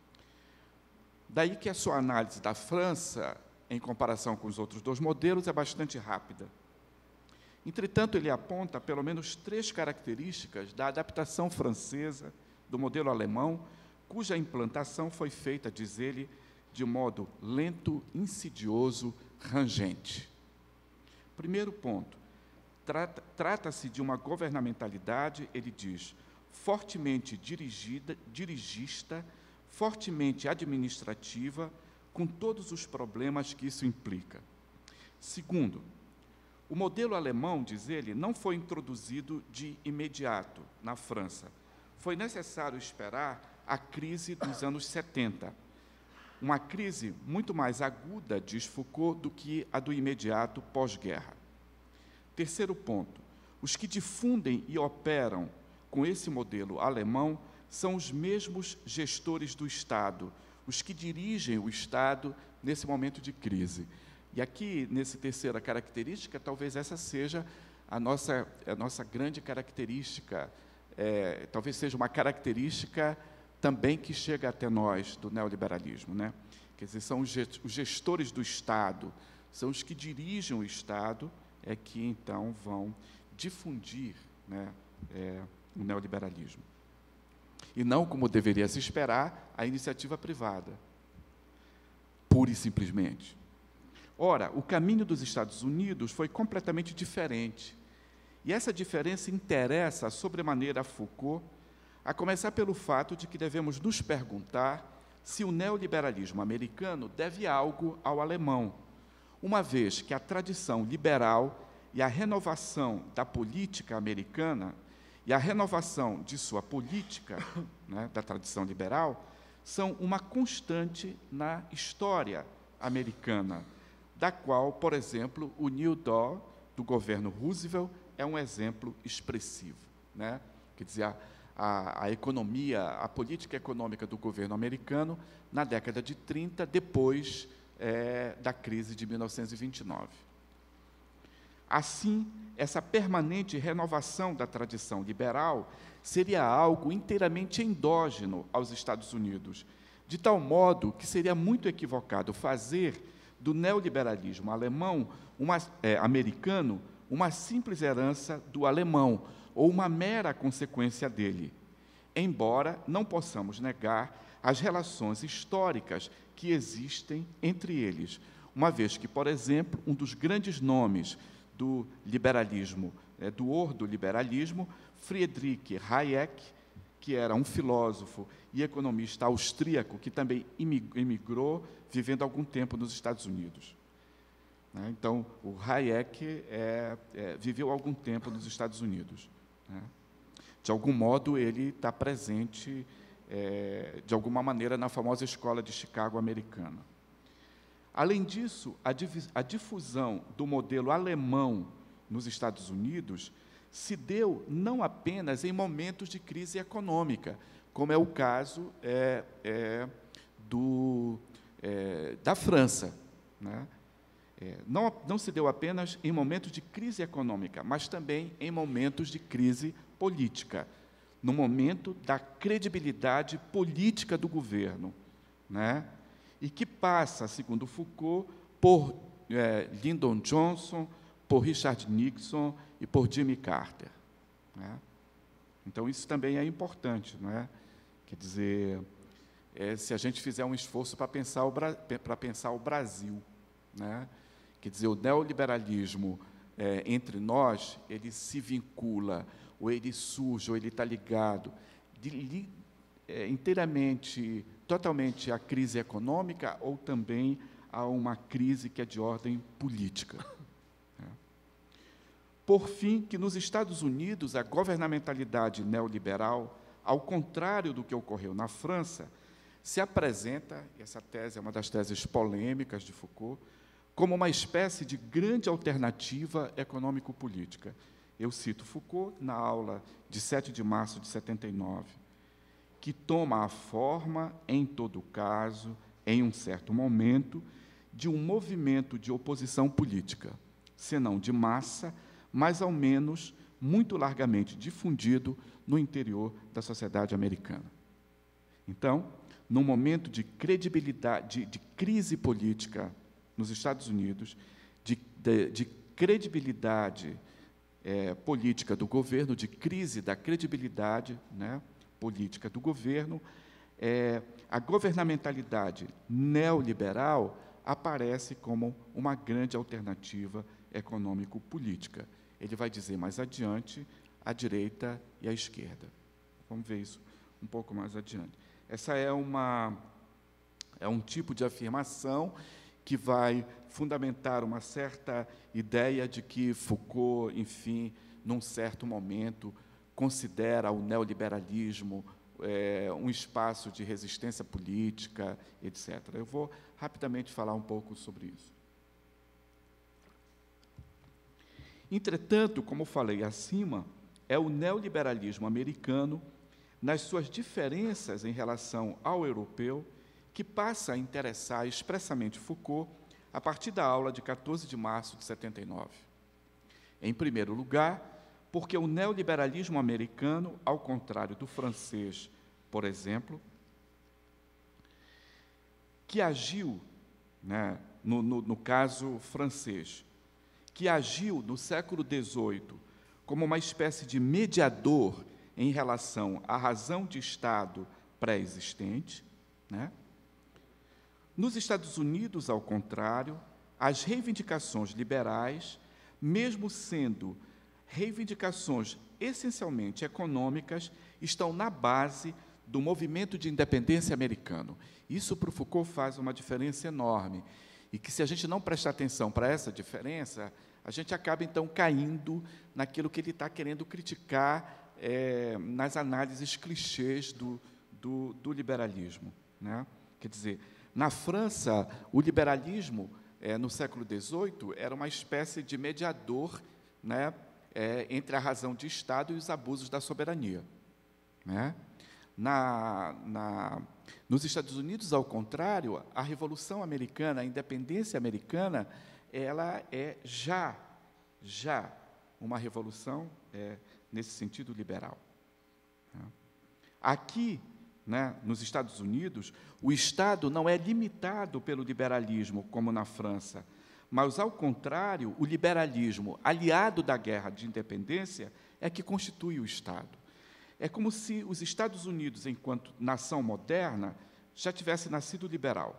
Daí que a sua análise da França, em comparação com os outros dois modelos, é bastante rápida. Entretanto, ele aponta pelo menos três características da adaptação francesa do modelo alemão, cuja implantação foi feita, diz ele, de modo lento, insidioso, rangente. Primeiro ponto, trata, trata-se de uma governamentalidade, ele diz, fortemente dirigida, dirigista, fortemente administrativa, com todos os problemas que isso implica. Segundo, o modelo alemão, diz ele, não foi introduzido de imediato na França. Foi necessário esperar a crise dos anos setenta. Uma crise muito mais aguda, diz Foucault, do que a do imediato pós-guerra. Terceiro ponto, os que difundem e operam com esse modelo alemão são os mesmos gestores do Estado, os que dirigem o Estado nesse momento de crise. E aqui, nessa terceira característica, talvez essa seja a nossa, a nossa grande característica, é, talvez seja uma característica também que chega até nós, do neoliberalismo, né? Quer dizer, são os gestores do Estado, são os que dirigem o Estado, é que, então, vão difundir, né, é, o neoliberalismo. E não, como deveria se esperar, a iniciativa privada, pura e simplesmente. Ora, o caminho dos Estados Unidos foi completamente diferente. E essa diferença interessa sobremaneira a Foucault, a começar pelo fato de que devemos nos perguntar se o neoliberalismo americano deve algo ao alemão, uma vez que a tradição liberal e a renovação da política americana e a renovação de sua política, né, da tradição liberal, são uma constante na história americana, da qual, por exemplo, o New Deal do governo Roosevelt é um exemplo expressivo, né? Quer dizer, a, a, a economia, a política econômica do governo americano na década de trinta, depois é, da crise de mil novecentos e vinte e nove. Assim, essa permanente renovação da tradição liberal seria algo inteiramente endógeno aos Estados Unidos, de tal modo que seria muito equivocado fazer do neoliberalismo alemão, uma, é, americano, uma simples herança do alemão, ou uma mera consequência dele, embora não possamos negar as relações históricas que existem entre eles, uma vez que, por exemplo, um dos grandes nomes do liberalismo, é, do ordoliberalismo, Friedrich Hayek, que era um filósofo e economista austríaco que também emigrou, vivendo algum tempo nos Estados Unidos. Né? Então, o Hayek é, é, viveu algum tempo nos Estados Unidos. Né? De algum modo, ele está presente, é, de alguma maneira, na famosa escola de Chicago americana. Além disso, a, a difusão do modelo alemão nos Estados Unidos se deu não apenas em momentos de crise econômica, como é o caso é, é, do, é, da França. Né? É, não, não se deu apenas em momentos de crise econômica, mas também em momentos de crise política, no momento da credibilidade política do governo, né? E que passa, segundo Foucault, por é, Lyndon Johnson, por Richard Nixon e por Jimmy Carter. Né? Então, isso também é importante, não é? Quer dizer, é, se a gente fizer um esforço para pensar o, para pensar o Brasil, né? Quer dizer, o neoliberalismo, é, entre nós, ele se vincula, ou ele surge, ou ele está ligado de, li, é, inteiramente, totalmente à crise econômica, ou também a uma crise que é de ordem política. Né? Por fim, que nos Estados Unidos, a governamentalidade neoliberal, ao contrário do que ocorreu na França, se apresenta, e essa tese é uma das teses polêmicas de Foucault, como uma espécie de grande alternativa econômico-política. Eu cito Foucault na aula de sete de março de setenta e nove, que toma a forma, em todo caso, em um certo momento, de um movimento de oposição política, senão de massa, mas, ao menos, muito largamente difundido no interior da sociedade americana. Então, num momento de credibilidade, de, de crise política nos Estados Unidos, de, de, de credibilidade é, política do governo, de crise da credibilidade, né, política do governo, é, a governamentalidade neoliberal aparece como uma grande alternativa econômico-política. Ele vai dizer mais adiante a direita e a esquerda. Vamos ver isso um pouco mais adiante. Essa é, uma, é um tipo de afirmação que vai fundamentar uma certa ideia de que Foucault, enfim, num certo momento, considera o neoliberalismo é, um espaço de resistência política, etcétera. Eu vou rapidamente falar um pouco sobre isso. Entretanto, como falei acima, é o neoliberalismo americano, nas suas diferenças em relação ao europeu, que passa a interessar expressamente Foucault a partir da aula de quatorze de março de setenta e nove. Em primeiro lugar, porque o neoliberalismo americano, ao contrário do francês, por exemplo, que agiu, né, no, no, no caso francês, que agiu no século dezoito como uma espécie de mediador em relação à razão de Estado pré-existente, né? Nos Estados Unidos, ao contrário, as reivindicações liberais, mesmo sendo reivindicações essencialmente econômicas, estão na base do movimento de independência americano. Isso, para o Foucault, faz uma diferença enorme, e que, se a gente não prestar atenção para essa diferença, a gente acaba, então, caindo naquilo que ele está querendo criticar é, nas análises clichês do, do, do liberalismo, né? Quer dizer, na França, o liberalismo, é, no século dezoito, era uma espécie de mediador, né, é, entre a razão de Estado e os abusos da soberania. Né? Na, na, nos Estados Unidos, ao contrário, a Revolução Americana, a independência americana, ela é já, já uma revolução é, nesse sentido liberal. Aqui, né, nos Estados Unidos, o Estado não é limitado pelo liberalismo, como na França, mas, ao contrário, o liberalismo, aliado da guerra de independência, é que constitui o Estado. É como se os Estados Unidos, enquanto nação moderna, já tivesse nascido liberal.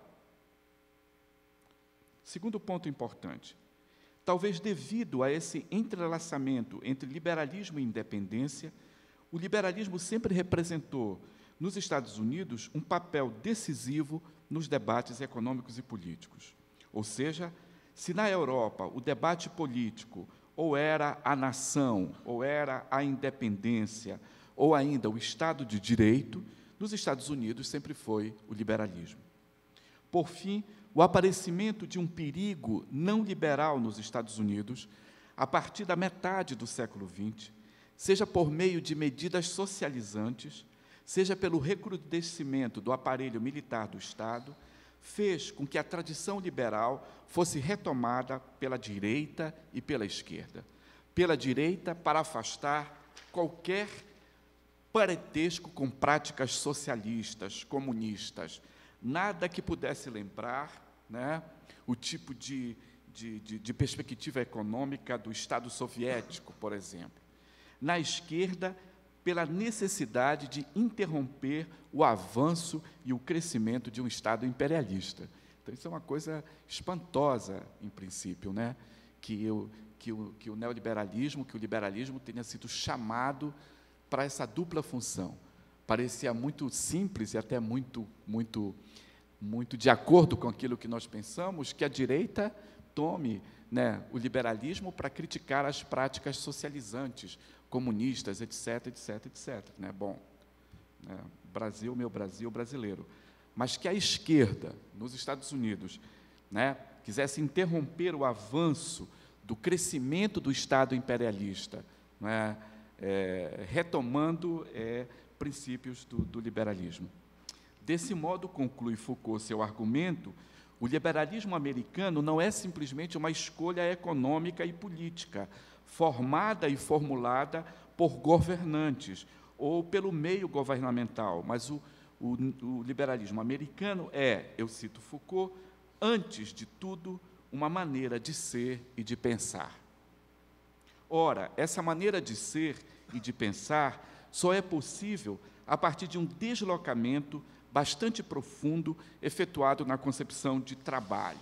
Segundo ponto importante, talvez devido a esse entrelaçamento entre liberalismo e independência, o liberalismo sempre representou, nos Estados Unidos, um papel decisivo nos debates econômicos e políticos. Ou seja, se na Europa o debate político ou era a nação, ou era a independência, ou ainda o Estado de Direito, nos Estados Unidos sempre foi o liberalismo. Por fim, o aparecimento de um perigo não liberal nos Estados Unidos, a partir da metade do século vinte, seja por meio de medidas socializantes, seja pelo recrudescimento do aparelho militar do Estado, fez com que a tradição liberal fosse retomada pela direita e pela esquerda. Pela direita, para afastar qualquer parentesco com práticas socialistas, comunistas, nada que pudesse lembrar, né, o tipo de, de, de, de perspectiva econômica do Estado soviético, por exemplo. Na esquerda, pela necessidade de interromper o avanço e o crescimento de um Estado imperialista. Então, isso é uma coisa espantosa, em princípio, né? que, eu, que, o, que o neoliberalismo, que o liberalismo tenha sido chamado para essa dupla função. Parecia muito simples e até muito, muito, muito de acordo com aquilo que nós pensamos, que a direita tome, né, o liberalismo para criticar as práticas socializantes, comunistas, etc, etc, etc. Né? Bom, né, Brasil, meu Brasil brasileiro. Mas que a esquerda, nos Estados Unidos, né, quisesse interromper o avanço do crescimento do Estado imperialista, né, é, retomando é, princípios do, do liberalismo. Desse modo, conclui Foucault seu argumento, o liberalismo americano não é simplesmente uma escolha econômica e política, formada e formulada por governantes ou pelo meio governamental, mas o, o, o liberalismo americano é, eu cito Foucault, antes de tudo, uma maneira de ser e de pensar. Ora, essa maneira de ser e de pensar só é possível a partir de um deslocamento bastante profundo efetuado na concepção de trabalho.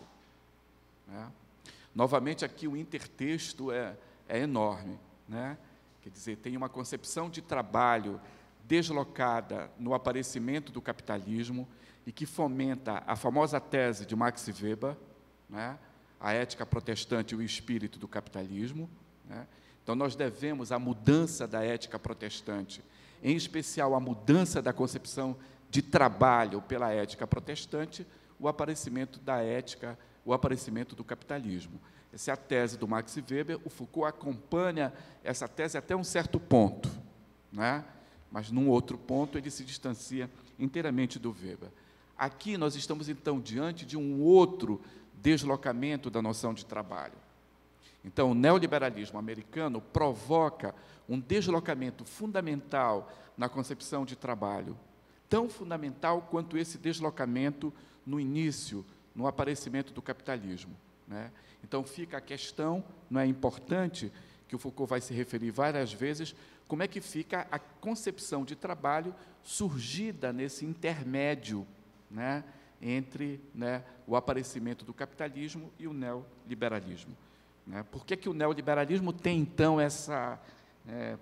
Né? Novamente, aqui o intertexto é, é enorme. Né? Quer dizer, tem uma concepção de trabalho deslocada no aparecimento do capitalismo e que fomenta a famosa tese de Max Weber, né? A ética protestante e o espírito do capitalismo. Né? Então, nós devemos a mudança da ética protestante, em especial a mudança da concepção de trabalho pela ética protestante, o aparecimento da ética, o aparecimento do capitalismo. Essa é a tese do Max Weber. O Foucault acompanha essa tese até um certo ponto, né? Mas, num outro ponto, ele se distancia inteiramente do Weber. Aqui nós estamos, então, diante de um outro deslocamento da noção de trabalho. Então, o neoliberalismo americano provoca um deslocamento fundamental na concepção de trabalho, tão fundamental quanto esse deslocamento no início, no aparecimento do capitalismo. Né? Então, fica a questão, não é importante, que o Foucault vai se referir várias vezes, como é que fica a concepção de trabalho surgida nesse intermédio, né, entre, né, o aparecimento do capitalismo e o neoliberalismo. Né? Por que que o neoliberalismo tem, então, essa... É,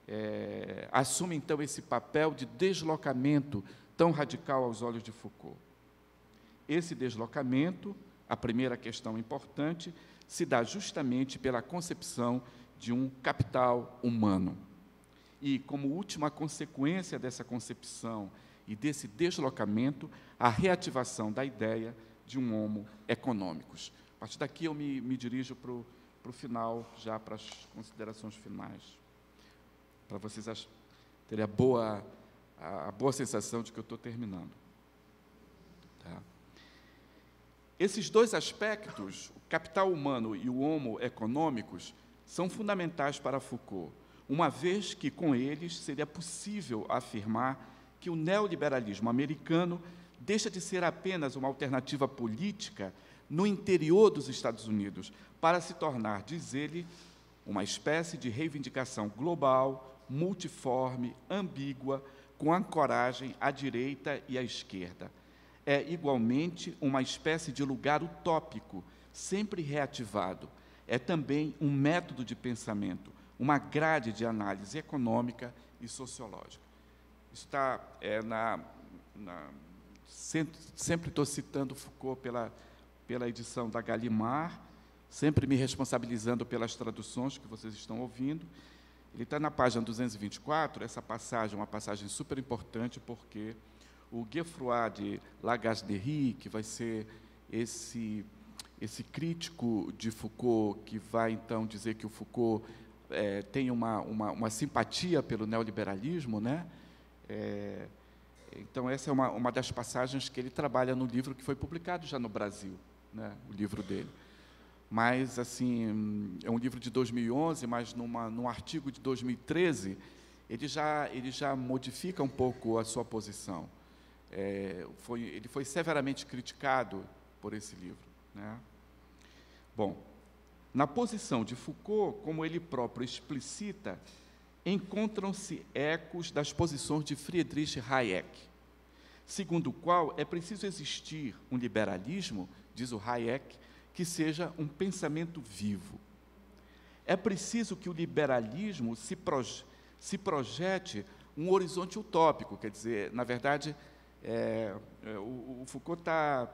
é, assume, então, esse papel de deslocamento tão radical aos olhos de Foucault? Esse deslocamento, a primeira questão importante, se dá justamente pela concepção de um capital humano. E, como última consequência dessa concepção e desse deslocamento, a reativação da ideia de um homo econômicos. A partir daqui, eu me, me dirijo para o para o final, já para as considerações finais, para vocês terem a boa, a, a boa sensação de que eu estou terminando. Tá? Esses dois aspectos, o capital humano e o homo econômicos, são fundamentais para Foucault, uma vez que, com eles, seria possível afirmar que o neoliberalismo americano deixa de ser apenas uma alternativa política no interior dos Estados Unidos, para se tornar, diz ele, uma espécie de reivindicação global, multiforme, ambígua, com ancoragem à direita e à esquerda. É, igualmente, uma espécie de lugar utópico, sempre reativado. É também um método de pensamento, uma grade de análise econômica e sociológica. Isso está é, na, na... Sempre, sempre estou citando Foucault pela, pela edição da Gallimard, sempre me responsabilizando pelas traduções que vocês estão ouvindo. Ele está na página duzentos e vinte e quatro, essa passagem é uma passagem super importante, porque o Geoffroy de Lagarsderie, que vai ser esse, esse crítico de Foucault, que vai, então, dizer que o Foucault é, tem uma, uma, uma simpatia pelo neoliberalismo, né? É, então, essa é uma, uma das passagens que ele trabalha no livro que foi publicado já no Brasil, né? O livro dele. Mas, assim, é um livro de dois mil e onze, mas numa, num artigo de dois mil e treze, ele já, ele já modifica um pouco a sua posição. É, foi, ele foi severamente criticado por esse livro. Né? Bom, Na posição de Foucault, como ele próprio explicita, encontram-se ecos das posições de Friedrich Hayek, segundo o qual é preciso existir um liberalismo, diz o Hayek, que seja um pensamento vivo. É preciso que o liberalismo se, proje se projete um horizonte utópico, quer dizer, na verdade, é, é, o, o Foucault está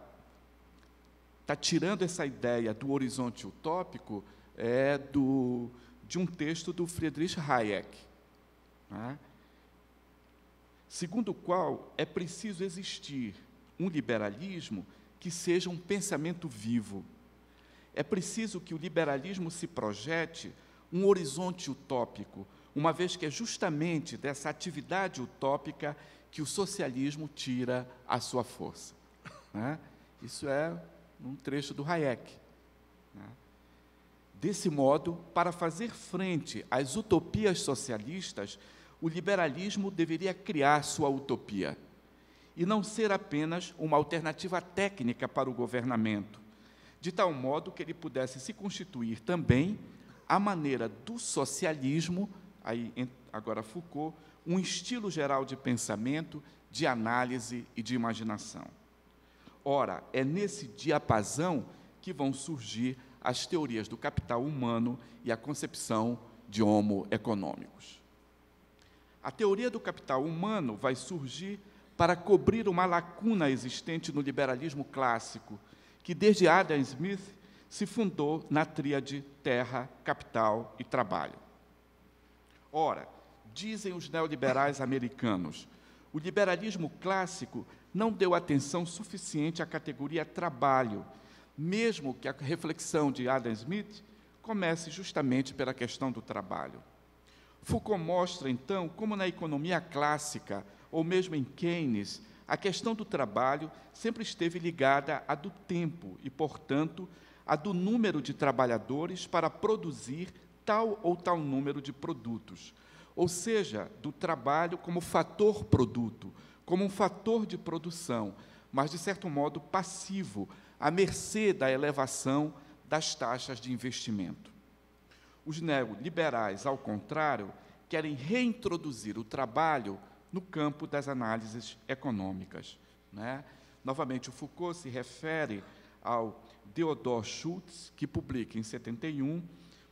tá tirando essa ideia do horizonte utópico é, do, de um texto do Friedrich Hayek, né? Segundo o qual é preciso existir um liberalismo que seja um pensamento vivo. É preciso que o liberalismo se projete um horizonte utópico, uma vez que é justamente dessa atividade utópica que o socialismo tira a sua força, né? Isso é um trecho do Hayek, né? Desse modo, para fazer frente às utopias socialistas, o liberalismo deveria criar sua utopia, e não ser apenas uma alternativa técnica para o governamento, de tal modo que ele pudesse se constituir também, à maneira do socialismo, aí agora Foucault, um estilo geral de pensamento, de análise e de imaginação. Ora, é nesse diapasão que vão surgir as teorias do capital humano e a concepção de homo econômicos. A teoria do capital humano vai surgir para cobrir uma lacuna existente no liberalismo clássico, que desde Adam Smith se fundou na tríade terra, capital e trabalho. Ora, dizem os neoliberais americanos, o liberalismo clássico não deu atenção suficiente à categoria trabalho, mesmo que a reflexão de Adam Smith comece justamente pela questão do trabalho. Foucault mostra, então, como na economia clássica, ou mesmo em Keynes, a questão do trabalho sempre esteve ligada à do tempo e, portanto, à do número de trabalhadores para produzir tal ou tal número de produtos, ou seja, do trabalho como fator produto, como um fator de produção, mas, de certo modo, passivo, à mercê da elevação das taxas de investimento. Os neoliberais, ao contrário, querem reintroduzir o trabalho no campo das análises econômicas, né? Novamente, o Foucault se refere ao Theodor Schultz, que publica em setenta e um,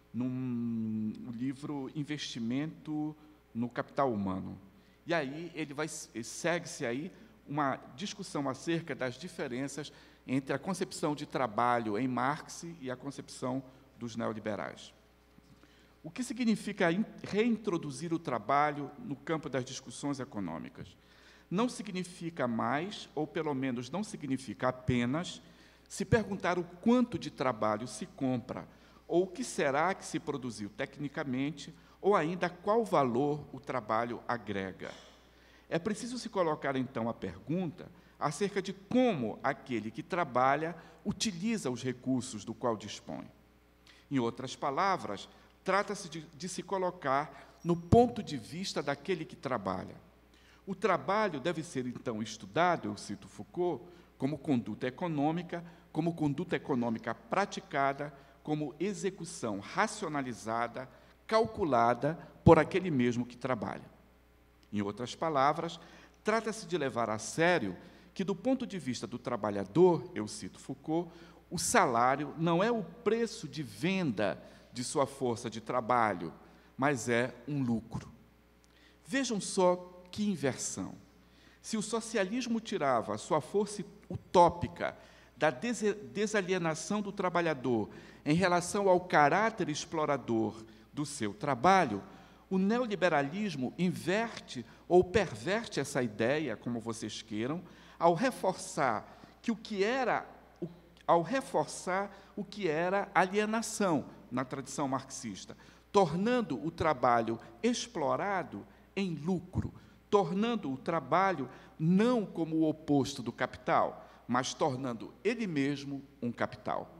num livro Investimento no Capital Humano. E aí ele vai segue-se aí uma discussão acerca das diferenças entre a concepção de trabalho em Marx e a concepção dos neoliberais. O que significa reintroduzir o trabalho no campo das discussões econômicas? Não significa mais, ou pelo menos não significa apenas, se perguntar o quanto de trabalho se compra, ou o que será que se produziu tecnicamente, ou ainda qual valor o trabalho agrega. É preciso se colocar, então, a pergunta acerca de como aquele que trabalha utiliza os recursos do qual dispõe. Em outras palavras, trata-se de, de se colocar no ponto de vista daquele que trabalha. O trabalho deve ser, então, estudado, eu cito Foucault, como conduta econômica, como conduta econômica praticada, como execução racionalizada, calculada por aquele mesmo que trabalha. Em outras palavras, trata-se de levar a sério que, do ponto de vista do trabalhador, eu cito Foucault, o salário não é o preço de venda de sua força de trabalho, mas é um lucro. Vejam só que inversão. Se o socialismo tirava a sua força utópica da desalienação do trabalhador em relação ao caráter explorador do seu trabalho, o neoliberalismo inverte ou perverte essa ideia, como vocês queiram, ao reforçar que o que era, ao reforçar o que era alienação na tradição marxista, tornando o trabalho explorado em lucro, tornando o trabalho não como o oposto do capital, mas tornando ele mesmo um capital.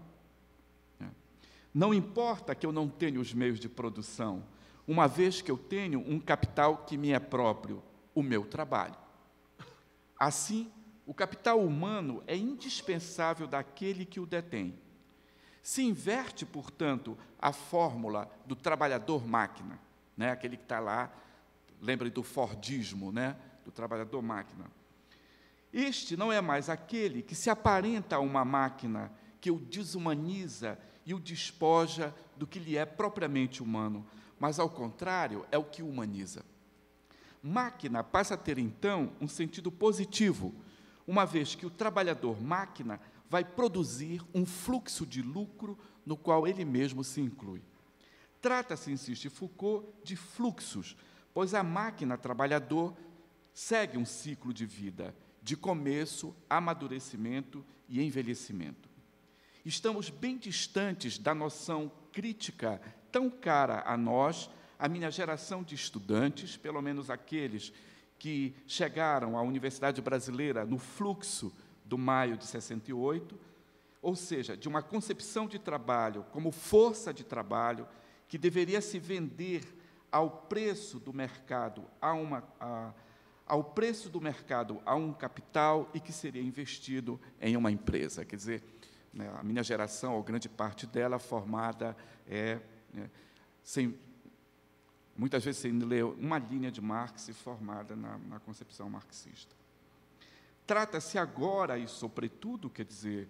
Não importa que eu não tenha os meios de produção, uma vez que eu tenho um capital que me é próprio, o meu trabalho. Assim, o capital humano é indispensável daquele que o detém. Se inverte, portanto, a fórmula do trabalhador-máquina, né? Aquele que está lá, lembre do Fordismo, né? Do trabalhador-máquina. Este não é mais aquele que se aparenta a uma máquina, que o desumaniza e o despoja do que lhe é propriamente humano, mas, ao contrário, é o que o humaniza. Máquina passa a ter, então, um sentido positivo, uma vez que o trabalhador-máquina vai produzir um fluxo de lucro no qual ele mesmo se inclui. Trata-se, insiste Foucault, de fluxos, pois a máquina trabalhador segue um ciclo de vida, de começo, amadurecimento e envelhecimento. Estamos bem distantes da noção crítica tão cara a nós, a minha geração de estudantes, pelo menos aqueles que chegaram à Universidade Brasileira no fluxo do maio de sessenta e oito, ou seja, de uma concepção de trabalho como força de trabalho que deveria se vender ao preço do mercado a uma a, ao preço do mercado a um capital e que seria investido em uma empresa. Quer dizer, né, a minha geração, ou grande parte dela, formada é, né, sem, muitas vezes sem ler uma linha de Marx e formada na, na concepção marxista. Trata-se agora, e sobretudo, quer dizer,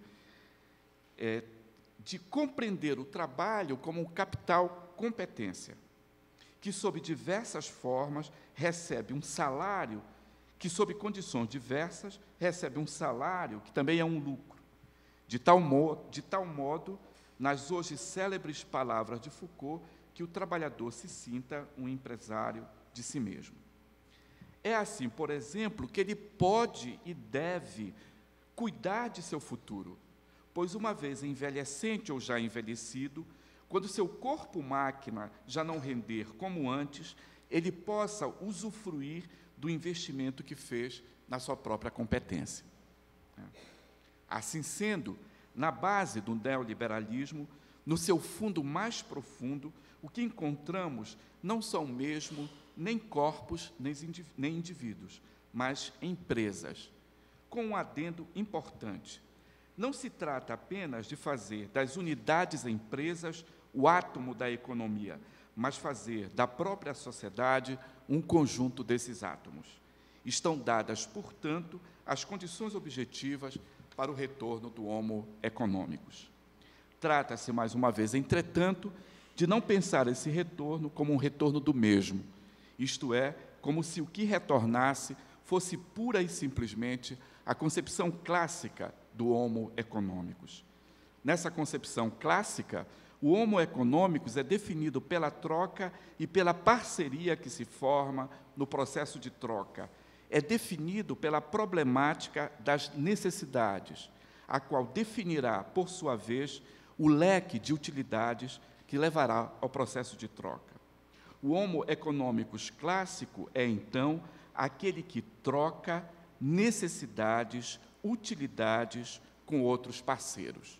é, de compreender o trabalho como um capital competência, que, sob diversas formas, recebe um salário, que, sob condições diversas, recebe um salário que também é um lucro. De tal modo, de tal modo, nas hoje célebres palavras de Foucault, que o trabalhador se sinta um empresário de si mesmo. É assim, por exemplo, que ele pode e deve cuidar de seu futuro, pois, uma vez envelhecente ou já envelhecido, quando seu corpo-máquina já não render como antes, ele possa usufruir do investimento que fez na sua própria competência. Assim sendo, na base do neoliberalismo, no seu fundo mais profundo, o que encontramos não são mesmo nem corpos, nem indivíduos, mas empresas, com um adendo importante. Não se trata apenas de fazer das unidades empresas o átomo da economia, mas fazer da própria sociedade um conjunto desses átomos. Estão dadas, portanto, as condições objetivas para o retorno do Homo econômicos. Trata-se, mais uma vez, entretanto, de não pensar esse retorno como um retorno do mesmo, isto é, como se o que retornasse fosse pura e simplesmente a concepção clássica do Homo econômicos. Nessa concepção clássica, o Homo econômicos é definido pela troca e pela parceria que se forma no processo de troca. É definido pela problemática das necessidades, a qual definirá, por sua vez, o leque de utilidades que levará ao processo de troca. O Homo econômicos clássico é, então, aquele que troca necessidades, utilidades com outros parceiros.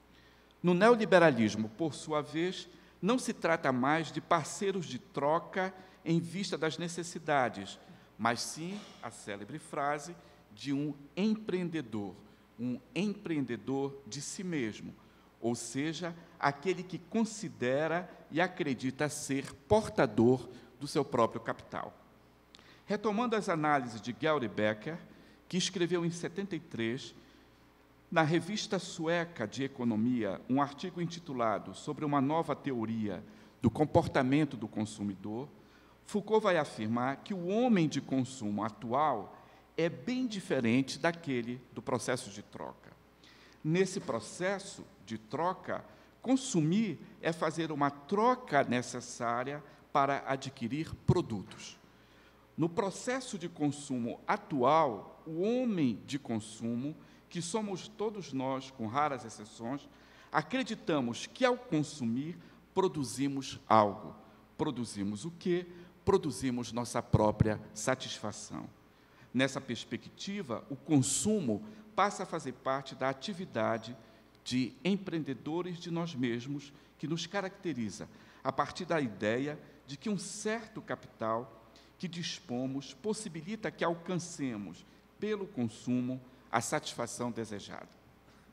No neoliberalismo, por sua vez, não se trata mais de parceiros de troca em vista das necessidades, mas sim, a célebre frase, de um empreendedor, um empreendedor de si mesmo, ou seja, aquele que considera e acredita ser portador do seu próprio capital. Retomando as análises de Gary Becker, que escreveu em setenta e três, na revista sueca de economia, um artigo intitulado Sobre uma nova teoria do comportamento do consumidor, Foucault vai afirmar que o homem de consumo atual é bem diferente daquele do processo de troca. Nesse processo de troca, consumir é fazer uma troca necessária para adquirir produtos. No processo de consumo atual, o homem de consumo, que somos todos nós, com raras exceções, acreditamos que, ao consumir, produzimos algo. Produzimos o quê? Produzimos nossa própria satisfação. Nessa perspectiva, o consumo passa a fazer parte da atividade de empreendedores de nós mesmos, que nos caracteriza, a partir da ideia de que um certo capital que dispomos possibilita que alcancemos, pelo consumo, a satisfação desejada.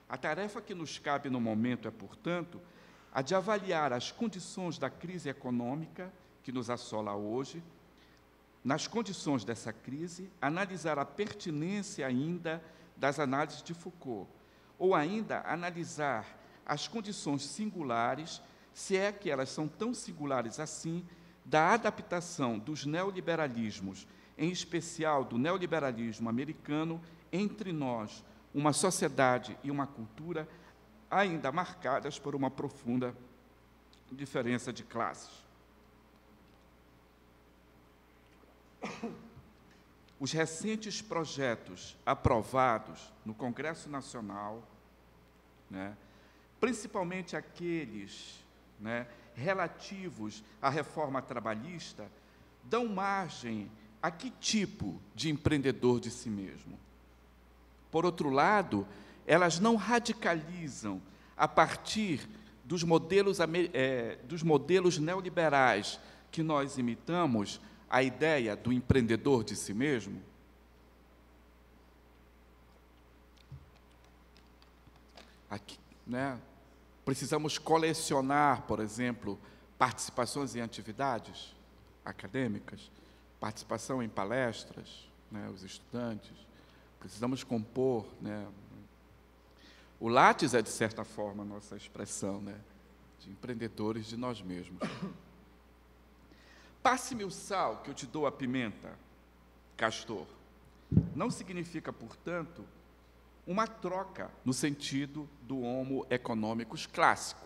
A tarefa que nos cabe no momento é, portanto, a de avaliar as condições da crise econômica que nos assola hoje. Nas condições dessa crise, analisar a pertinência ainda das análises de Foucault, ou ainda analisar as condições singulares, se é que elas são tão singulares assim, da adaptação dos neoliberalismos, em especial do neoliberalismo americano, entre nós, uma sociedade e uma cultura ainda marcadas por uma profunda diferença de classes. Os recentes projetos aprovados no Congresso Nacional, né, principalmente aqueles, né, relativos à reforma trabalhista, dão margem a que tipo de empreendedor de si mesmo? Por outro lado, elas não radicalizam a partir dos modelos, é, dos modelos neoliberais que nós imitamos a ideia do empreendedor de si mesmo? Aqui, né, precisamos colecionar, por exemplo, participações em atividades acadêmicas, participação em palestras, né, os estudantes, precisamos compor, né. O Lattes é, de certa forma, a nossa expressão, né, de empreendedores de nós mesmos. Passe-me o sal, que eu te dou a pimenta, Castor. Não significa, portanto, uma troca no sentido do homo economicus clássico,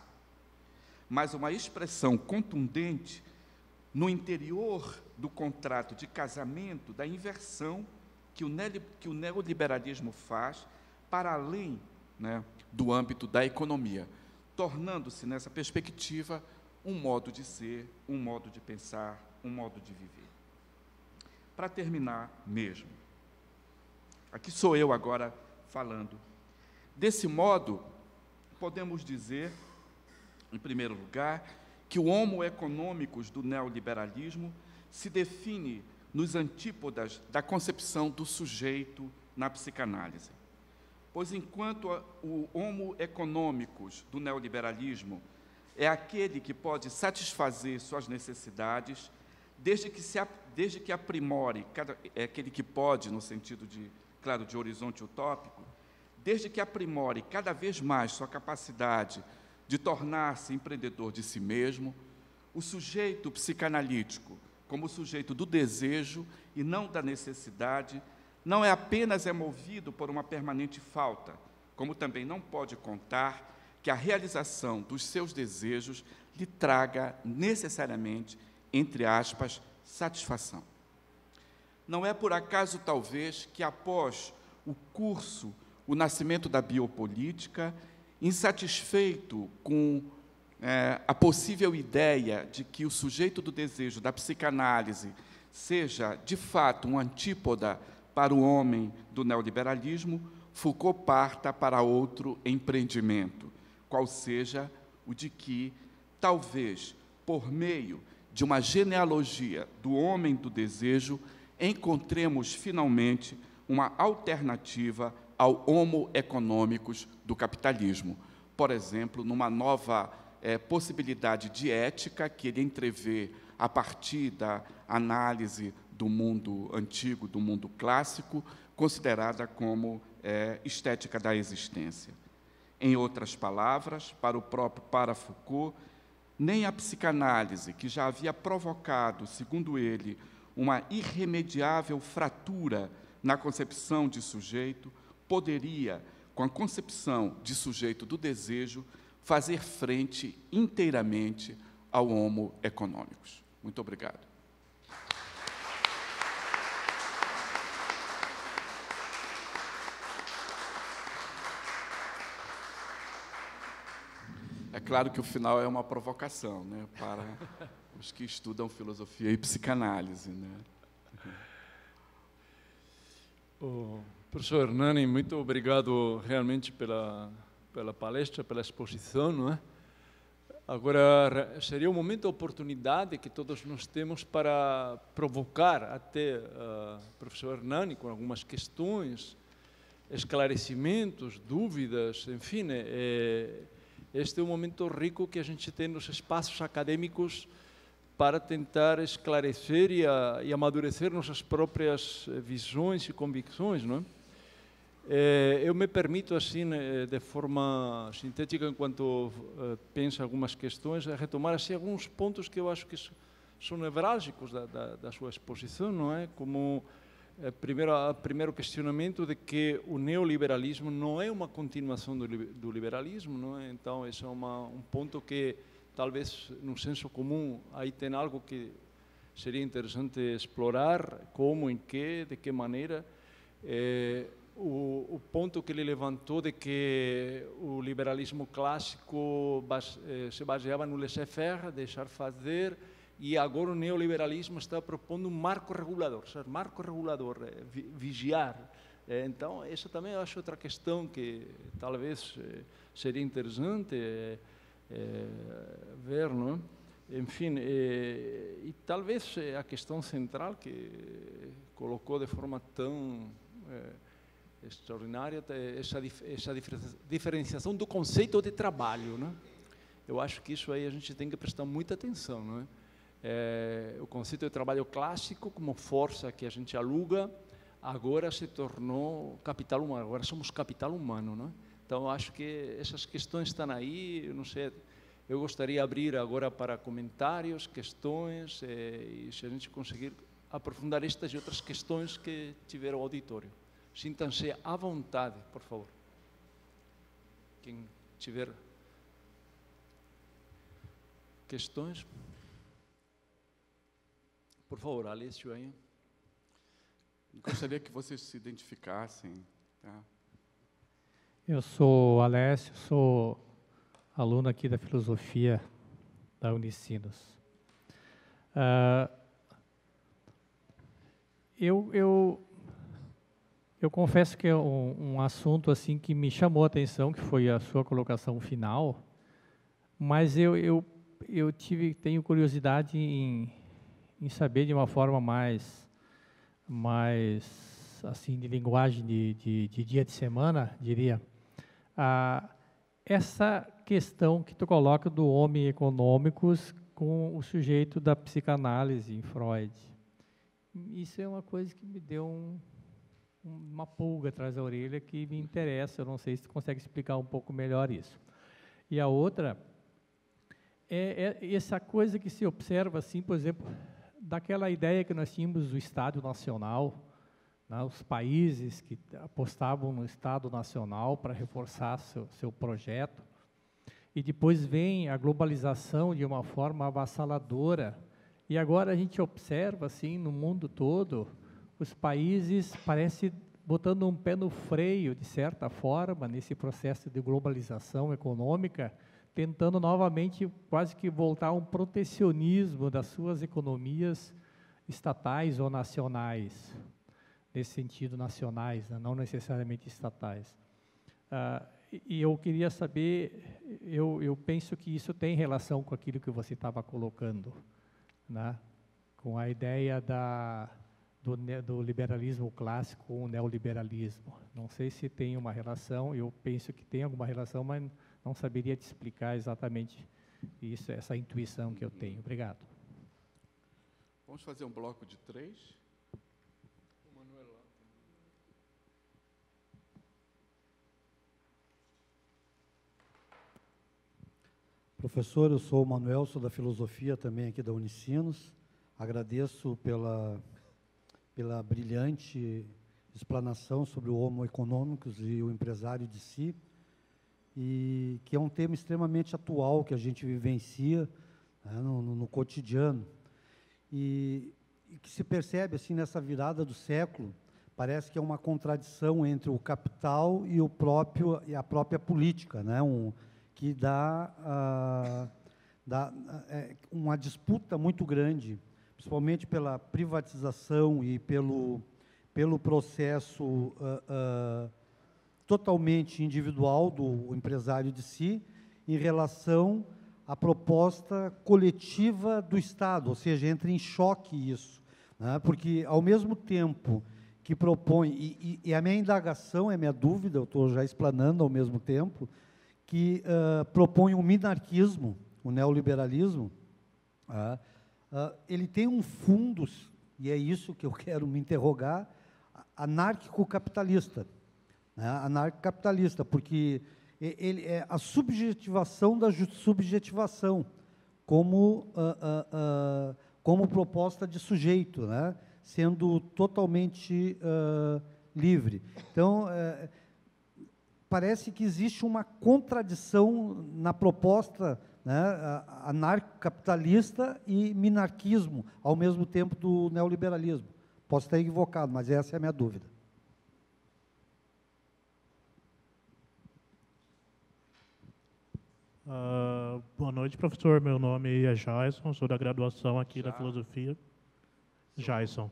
mas uma expressão contundente no interior do contrato de casamento da inversão que o, que o neoliberalismo faz para além, né, do âmbito da economia, tornando-se, nessa perspectiva, um modo de ser, um modo de pensar, um modo de viver. Para terminar mesmo, aqui sou eu agora falando. Desse modo, podemos dizer, em primeiro lugar, que o homo economicus do neoliberalismo se define nos antípodas da concepção do sujeito na psicanálise. Pois, enquanto o homo economicus do neoliberalismo é aquele que pode satisfazer suas necessidades, desde que, se, desde que aprimore, cada, é aquele que pode, no sentido de, claro, de horizonte utópico, desde que aprimore cada vez mais sua capacidade de tornar-se empreendedor de si mesmo, o sujeito psicanalítico, como o sujeito do desejo e não da necessidade, não é apenas é movido por uma permanente falta, como também não pode contar que a realização dos seus desejos lhe traga necessariamente, entre aspas, satisfação. Não é por acaso, talvez, que após o curso O Nascimento da Biopolítica, insatisfeito com é, a possível ideia de que o sujeito do desejo da psicanálise seja, de fato, um antípoda para o homem do neoliberalismo, Foucault parta para outro empreendimento, qual seja o de que, talvez, por meio de uma genealogia do homem do desejo, encontremos, finalmente, uma alternativa ao homo economicus do capitalismo. Por exemplo, numa nova é, possibilidade de ética que ele entrevê a partir da análise do mundo antigo, do mundo clássico, considerada como é, estética da existência. Em outras palavras, para o próprio para Foucault, nem a psicanálise, que já havia provocado, segundo ele, uma irremediável fratura na concepção de sujeito, poderia, com a concepção de sujeito do desejo, fazer frente inteiramente ao homo economicus. Muito obrigado. É claro que o final é uma provocação, né, para os que estudam filosofia e psicanálise, né? Oh, professor Hernani, muito obrigado realmente pela, pela palestra, pela exposição, não é? Agora, seria um momento, a oportunidade que todos nós temos para provocar até o uh, professor Hernani com algumas questões, esclarecimentos, dúvidas, enfim, é, este é um momento rico que a gente tem nos espaços acadêmicos para tentar esclarecer e, a, e amadurecer nossas próprias visões e convicções, não é? É, eu me permito, assim, de forma sintética, enquanto uh, penso algumas questões, retomar assim, alguns pontos que eu acho que são nevrálgicos da, da, da sua exposição, não é? Como é, primeiro, a, primeiro questionamento de que o neoliberalismo não é uma continuação do, do liberalismo, não é? Então, esse é uma, um ponto que, talvez, no senso comum, aí tem algo que seria interessante explorar, como, em que, de que maneira. É, o, o ponto que ele levantou de que o liberalismo clássico base, eh, se baseava no laissez-faire, deixar fazer, e agora o neoliberalismo está propondo um marco regulador, sabe? Marco regulador, é, vi, vigiar. É, então, essa também eu acho outra questão que talvez é, seria interessante é, é, ver, não? Enfim, é, e talvez a questão central que colocou de forma tão é, extraordinária, essa, essa diferenciação do conceito de trabalho, né? Eu acho que isso aí a gente tem que prestar muita atenção, não é? É, o conceito de trabalho clássico, como força que a gente aluga, agora se tornou capital humano, agora somos capital humano, não é? Então, eu acho que essas questões estão aí, eu não sei, eu gostaria de abrir agora para comentários, questões, é, e se a gente conseguir aprofundar estas e outras questões que tiveram o auditório. Sintam-se à vontade, por favor. Quem tiver questões, por favor, Alessio aí. Gostaria que vocês se identificassem. Tá? Eu sou Alessio, sou aluno aqui da filosofia da Unicinos. Uh, eu, eu, eu confesso que é um, um assunto assim que me chamou a atenção, que foi a sua colocação final, mas eu, eu, eu tive, tenho curiosidade em, em saber de uma forma mais, mais assim, de linguagem de, de, de dia de semana, diria, ah, essa questão que tu coloca do homem econômicos com o sujeito da psicanálise em Freud. Isso é uma coisa que me deu um, uma pulga atrás da orelha que me interessa. Eu não sei se tu consegue explicar um pouco melhor isso. E a outra é, é essa coisa que se observa, assim, por exemplo, daquela ideia que nós tínhamos do Estado Nacional, né, os países que apostavam no Estado Nacional para reforçar seu, seu projeto, e depois vem a globalização de uma forma avassaladora, e agora a gente observa, assim, no mundo todo, os países parecem botando um pé no freio, de certa forma, nesse processo de globalização econômica, tentando novamente quase que voltar a um protecionismo das suas economias estatais ou nacionais, nesse sentido nacionais, né, não necessariamente estatais. Ah, e eu queria saber, eu, eu penso que isso tem relação com aquilo que você estava colocando, né, com a ideia da, do, do liberalismo clássico com o neoliberalismo. Não sei se tem uma relação, eu penso que tem alguma relação, mas não saberia te explicar exatamente isso, essa intuição que eu tenho. Obrigado. Vamos fazer um bloco de três. Professor, eu sou o Manuel, sou da filosofia também aqui da Unicinos. Agradeço pela, pela brilhante explanação sobre o Homo econômicos e o empresário de si, e que é um tema extremamente atual que a gente vivencia, né, no, no, no cotidiano, e, e que se percebe assim nessa virada do século. Parece que é uma contradição entre o capital e o próprio e a própria política, né? Um, que dá, uh, dá é, uma disputa muito grande, principalmente pela privatização e pelo, pelo processo uh, uh, totalmente individual do empresário de si, em relação à proposta coletiva do Estado, ou seja, entra em choque isso, né? Porque, ao mesmo tempo que propõe, e, e, e a minha indagação, a minha dúvida, eu estou já explanando ao mesmo tempo, que uh, propõe um minarquismo, o neoliberalismo, uh, uh, ele tem um fundo, e é isso que eu quero me interrogar, anárquico-capitalista, né? Anárquico-capitalista, porque ele é a subjetivação da subjetivação, como, uh, uh, uh, como proposta de sujeito, né? Sendo totalmente uh, livre. Então, uh, parece que existe uma contradição na proposta, né, anarcocapitalista e minarquismo, ao mesmo tempo do neoliberalismo. Posso estar equivocado, mas essa é a minha dúvida. Uh, boa noite, professor. Meu nome é Jason, sou da graduação aqui Já. da filosofia. Jason.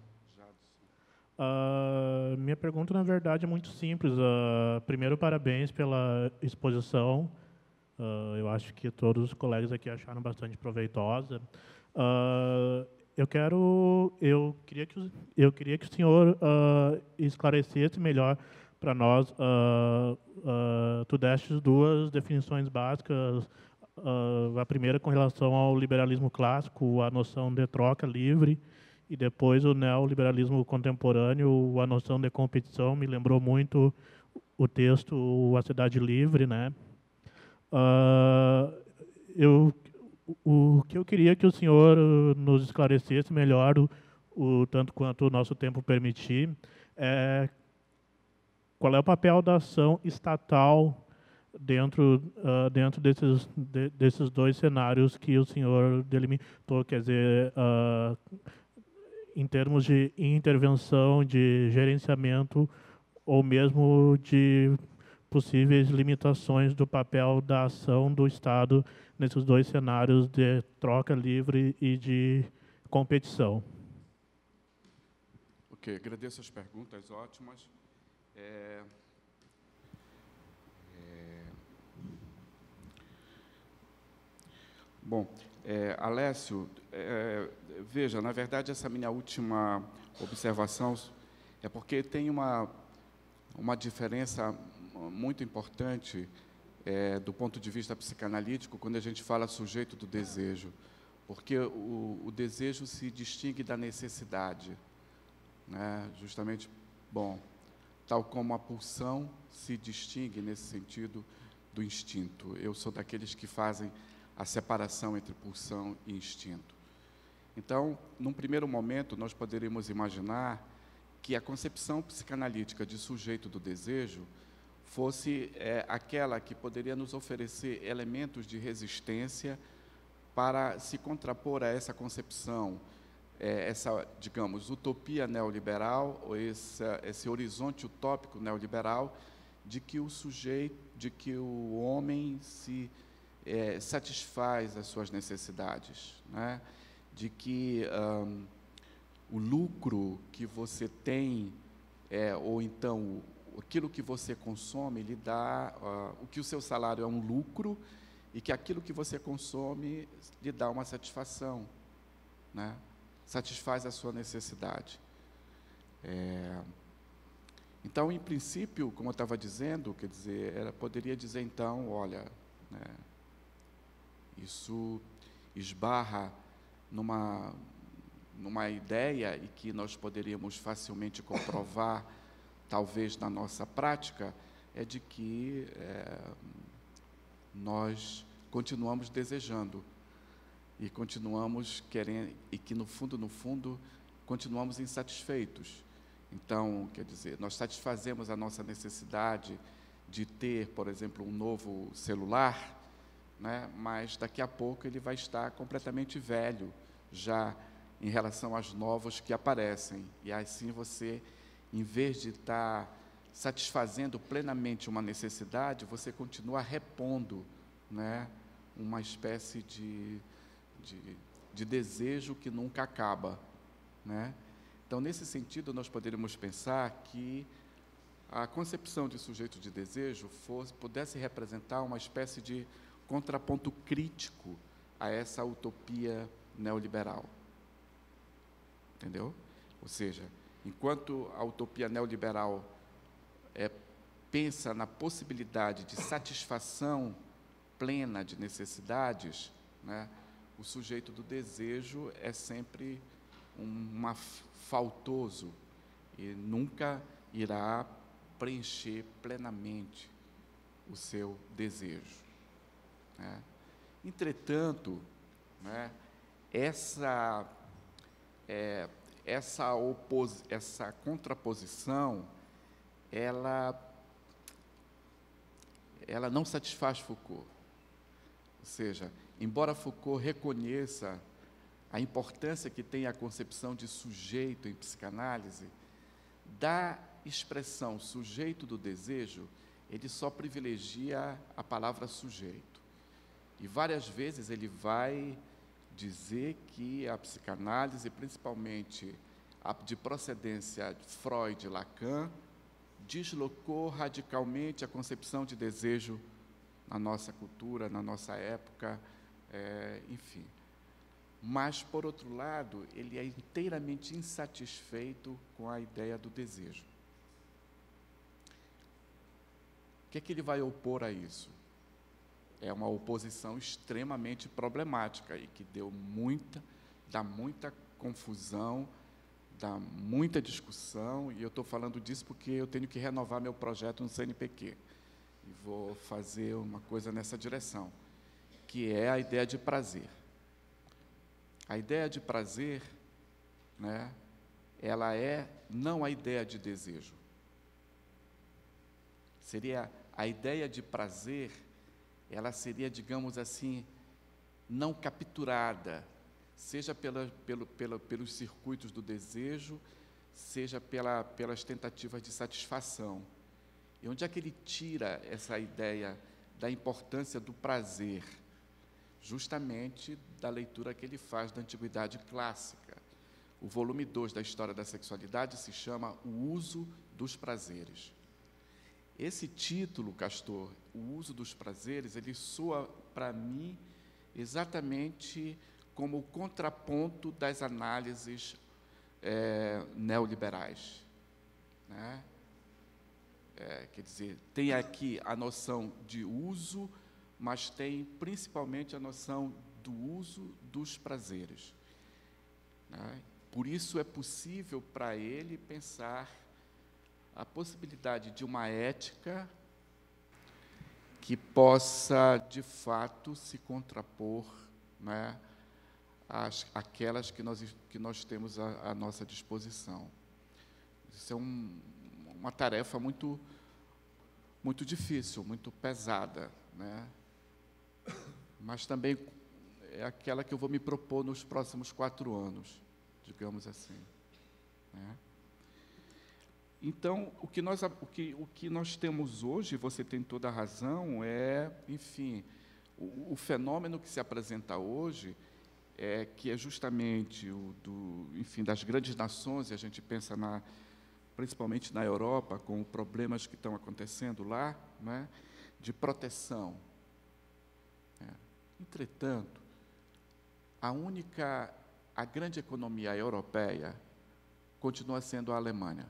Uh, minha pergunta, na verdade, é muito simples. Uh, primeiro, parabéns pela exposição. Uh, eu acho que todos os colegas aqui acharam bastante proveitosa. Uh, eu quero, eu queria que, eu queria que o senhor uh, esclarecesse melhor para nós. Uh, uh, tu deste duas definições básicas. Uh, a primeira com relação ao liberalismo clássico, a noção de troca livre, e depois o neoliberalismo contemporâneo, a noção de competição. Me lembrou muito o texto A Cidade Livre, né? Uh, eu, o que eu queria que o senhor nos esclarecesse melhor, o, o tanto quanto o nosso tempo permitir, é qual é o papel da ação estatal dentro, uh, dentro desses, de, desses dois cenários que o senhor delimitou, quer dizer, uh, em termos de intervenção, de gerenciamento, ou mesmo de possíveis limitações do papel da ação do Estado nesses dois cenários de troca livre e de competição. Ok, agradeço as perguntas ótimas. É, é, bom, é, Alessio, é, veja, na verdade, essa minha última observação é porque tem uma, uma diferença muito importante é, do ponto de vista psicanalítico quando a gente fala sujeito do desejo, porque o, o desejo se distingue da necessidade, né? Justamente, bom, tal como a pulsão se distingue nesse sentido do instinto. Eu sou daqueles que fazem a separação entre pulsão e instinto. Então, num primeiro momento, nós poderíamos imaginar que a concepção psicanalítica de sujeito do desejo fosse é, aquela que poderia nos oferecer elementos de resistência para se contrapor a essa concepção, é, essa, digamos, utopia neoliberal, ou esse, esse horizonte utópico neoliberal, de que o sujeito, de que o homem se é, satisfaz as suas necessidades, né? De que um, o lucro que você tem, é, ou então aquilo que você consome, lhe dá, uh, o que o seu salário é um lucro, e que aquilo que você consome lhe dá uma satisfação, né? Satisfaz a sua necessidade. É, então, em princípio, como eu estava dizendo, quer dizer, ela poderia dizer, então, olha, né, isso esbarra numa, numa ideia, e que nós poderíamos facilmente comprovar, talvez na nossa prática, é de que é, nós continuamos desejando, e continuamos querendo, e que, no fundo, no fundo, continuamos insatisfeitos. Então, quer dizer, nós satisfazemos a nossa necessidade de ter, por exemplo, um novo celular, né? Mas daqui a pouco ele vai estar completamente velho, já em relação aos novos que aparecem. E assim você, em vez de estar satisfazendo plenamente uma necessidade, você continua repondo, né, uma espécie de, de, de desejo que nunca acaba, né? Então, nesse sentido, nós poderíamos pensar que a concepção de sujeito de desejo fosse, pudesse representar uma espécie de contraponto crítico a essa utopia neoliberal. Entendeu? Ou seja, Enquanto a utopia neoliberal é, pensa na possibilidade de satisfação plena de necessidades, né, o sujeito do desejo é sempre um faltoso e nunca irá preencher plenamente o seu desejo. Né? Entretanto, né, essa, é, essa, opos, essa contraposição, ela, ela não satisfaz Foucault. Ou seja, embora Foucault reconheça a importância que tem a concepção de sujeito em psicanálise, da expressão sujeito do desejo, ele só privilegia a palavra sujeito. E várias vezes ele vai dizer que a psicanálise, principalmente a de procedência Freud e Lacan, deslocou radicalmente a concepção de desejo na nossa cultura, na nossa época, é, enfim. Mas, por outro lado, ele é inteiramente insatisfeito com a ideia do desejo. O que é que ele vai opor a isso? É uma oposição extremamente problemática e que deu muita, dá muita confusão, dá muita discussão, e eu estou falando disso porque eu tenho que renovar meu projeto no C N P Q. E vou fazer uma coisa nessa direção, que é a ideia de prazer. A ideia de prazer, né, ela é não a ideia de desejo. Seria a ideia de prazer, ela seria, digamos assim, não capturada, seja pela, pelo, pela, pelos circuitos do desejo, seja pela, pelas tentativas de satisfação. E onde é que ele tira essa ideia da importância do prazer? Justamente da leitura que ele faz da Antiguidade Clássica. O volume dois da História da Sexualidade se chama O Uso dos Prazeres. Esse título, Castor, O Uso dos Prazeres, ele soa para mim exatamente como o contraponto das análises é, neoliberais, né? É, quer dizer, tem aqui a noção de uso, mas tem principalmente a noção do uso dos prazeres. Né? Por isso é possível para ele pensar a possibilidade de uma ética que possa, de fato, se contrapor, né, às, àquelas que nós, que nós temos à, à nossa disposição. Isso é um, uma tarefa muito, muito difícil, muito pesada, né? Mas também é aquela que eu vou me propor nos próximos quatro anos, digamos assim. Né? Então, o que, nós, o, que, o que nós temos hoje, você tem toda a razão, é, enfim, o, o fenômeno que se apresenta hoje, é, que é justamente o do, enfim, das grandes nações, e a gente pensa na, principalmente na Europa, com problemas que estão acontecendo lá, né, de proteção. É. Entretanto, a única, a grande economia europeia continua sendo a Alemanha.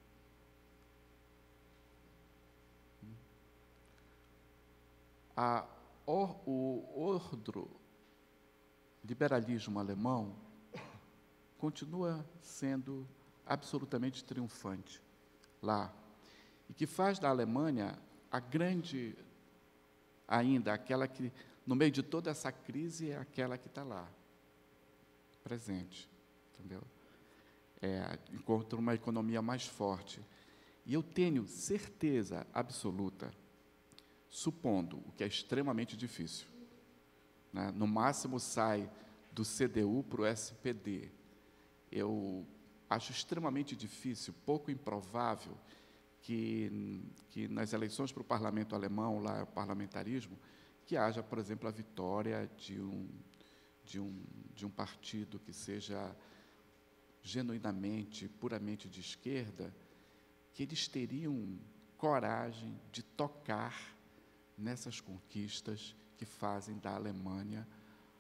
A, or, o ordoliberalismo alemão continua sendo absolutamente triunfante lá, e que faz da Alemanha a grande, ainda aquela que, no meio de toda essa crise, é aquela que está lá, presente, entendeu? É, encontra uma economia mais forte. E eu tenho certeza absoluta, supondo, o que é extremamente difícil, né, no máximo sai do C D U para o S P D, eu acho extremamente difícil, pouco improvável, que, que nas eleições para o parlamento alemão, lá o parlamentarismo, que haja, por exemplo, a vitória de um, de um, de um partido que seja genuinamente, puramente de esquerda, que eles teriam coragem de tocar nessas conquistas que fazem da Alemanha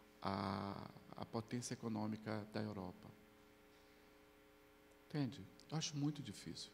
a, a potência econômica da Europa. Entende? Eu acho muito difícil.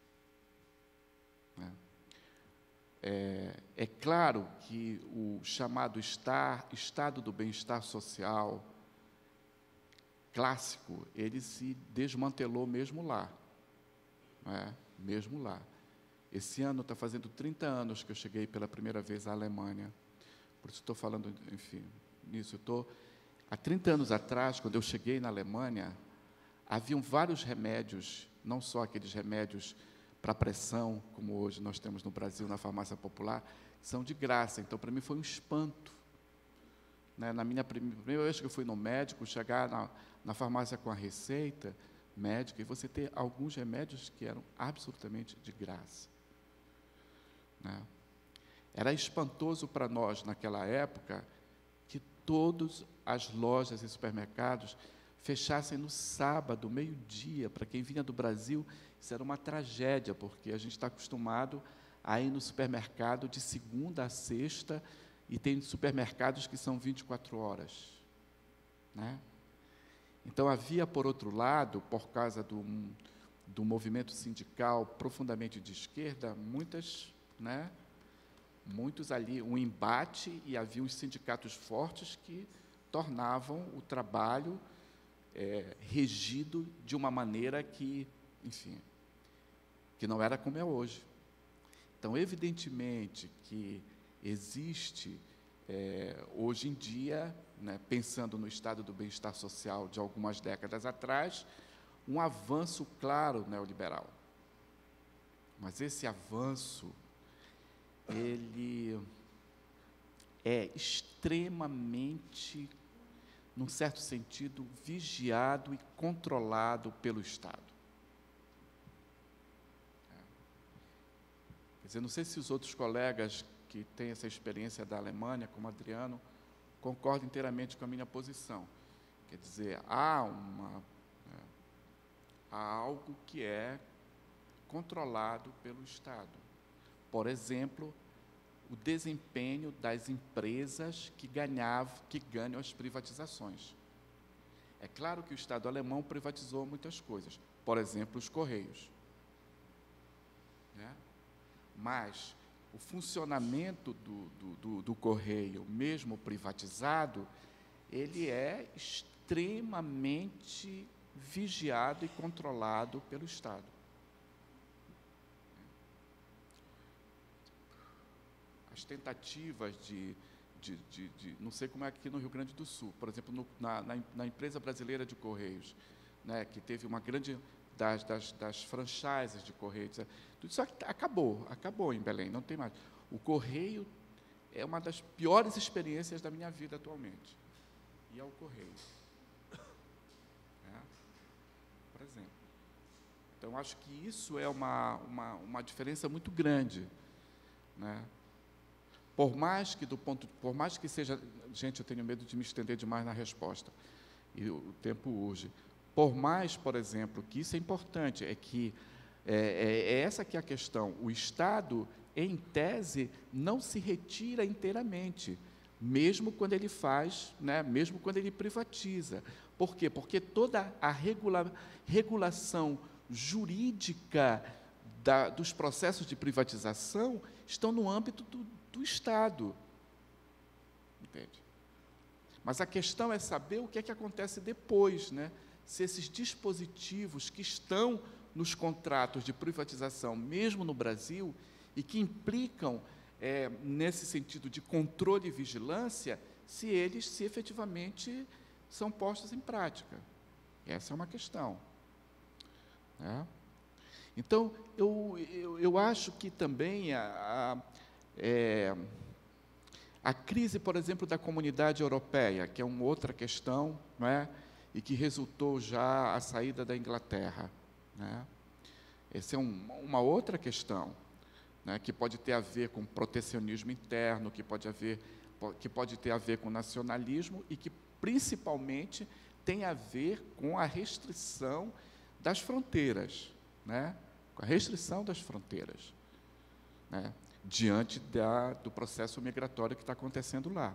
É, é, é claro que o chamado estar, estado do bem-estar social clássico, ele se desmantelou mesmo lá. É, mesmo lá. Esse ano está fazendo trinta anos que eu cheguei pela primeira vez à Alemanha. Por isso estou falando, enfim, nisso. Eu estou, há trinta anos atrás, quando eu cheguei na Alemanha, haviam vários remédios, não só aqueles remédios para pressão, como hoje nós temos no Brasil, na farmácia popular, que são de graça. Então, para mim, foi um espanto. Né? Na minha primeira vez que eu fui no médico, chegar na, na farmácia com a receita médica, e você ter alguns remédios que eram absolutamente de graça. Né? Era espantoso para nós, naquela época, que todas as lojas e supermercados fechassem no sábado, meio-dia. Para quem vinha do Brasil, isso era uma tragédia, porque a gente está acostumado a ir no supermercado de segunda a sexta, e tem supermercados que são vinte e quatro horas. Né? Então, havia, por outro lado, por causa do, do movimento sindical profundamente de esquerda, muitas, né, muitos ali, um embate, e havia os sindicatos fortes que tornavam o trabalho é, regido de uma maneira que, enfim, que não era como é hoje. Então, evidentemente que existe, é, hoje em dia, né, pensando no estado do bem-estar social de algumas décadas atrás, um avanço claro neoliberal. Mas esse avanço, ele é extremamente, num certo sentido, vigiado e controlado pelo Estado. É. Quer dizer, não sei se os outros colegas que têm essa experiência da Alemanha, como Adriano, concordam inteiramente com a minha posição. Quer dizer, há, uma, é, há algo que é controlado pelo Estado. Por exemplo, o desempenho das empresas que ganhavam, que ganham as privatizações. É claro que o Estado alemão privatizou muitas coisas, por exemplo, os Correios. Né? Mas o funcionamento do, do, do, do Correio, mesmo privatizado, ele é extremamente vigiado e controlado pelo Estado. As tentativas de, de, de, de, não sei como é aqui no Rio Grande do Sul, por exemplo, no, na, na, na empresa brasileira de Correios, né, que teve uma grande, das, das, das franchises de Correios, tudo isso acabou, acabou em Belém, não tem mais. O Correio é uma das piores experiências da minha vida atualmente, e é o Correio. É, por exemplo. Então, acho que isso é uma, uma, uma diferença muito grande, né? Por mais que do ponto, por mais que seja, gente, eu tenho medo de me estender demais na resposta, e o tempo urge. Por mais, por exemplo, que isso é importante, é que é, é, é essa que é a questão. O Estado, em tese, não se retira inteiramente, mesmo quando ele faz, né, mesmo quando ele privatiza. Por quê? Porque toda a regula, regulação jurídica da, dos processos de privatização estão no âmbito do, do Estado. Entende? Mas a questão é saber o que é que acontece depois, né? Se esses dispositivos que estão nos contratos de privatização, mesmo no Brasil, e que implicam, é, nesse sentido de controle e vigilância, se eles, se efetivamente, são postos em prática. Essa é uma questão. Né? Então, eu, eu, eu acho que também a, a, é, a crise, por exemplo, da comunidade europeia, que é uma outra questão, não é? E que resultou já a saída da Inglaterra. Né? Essa é um, uma outra questão, né, que pode ter a ver com protecionismo interno, que pode, haver, que pode ter a ver com nacionalismo e que, principalmente, tem a ver com a restrição das fronteiras, né? Com a restrição das fronteiras, né? Diante da, do processo migratório que está acontecendo lá.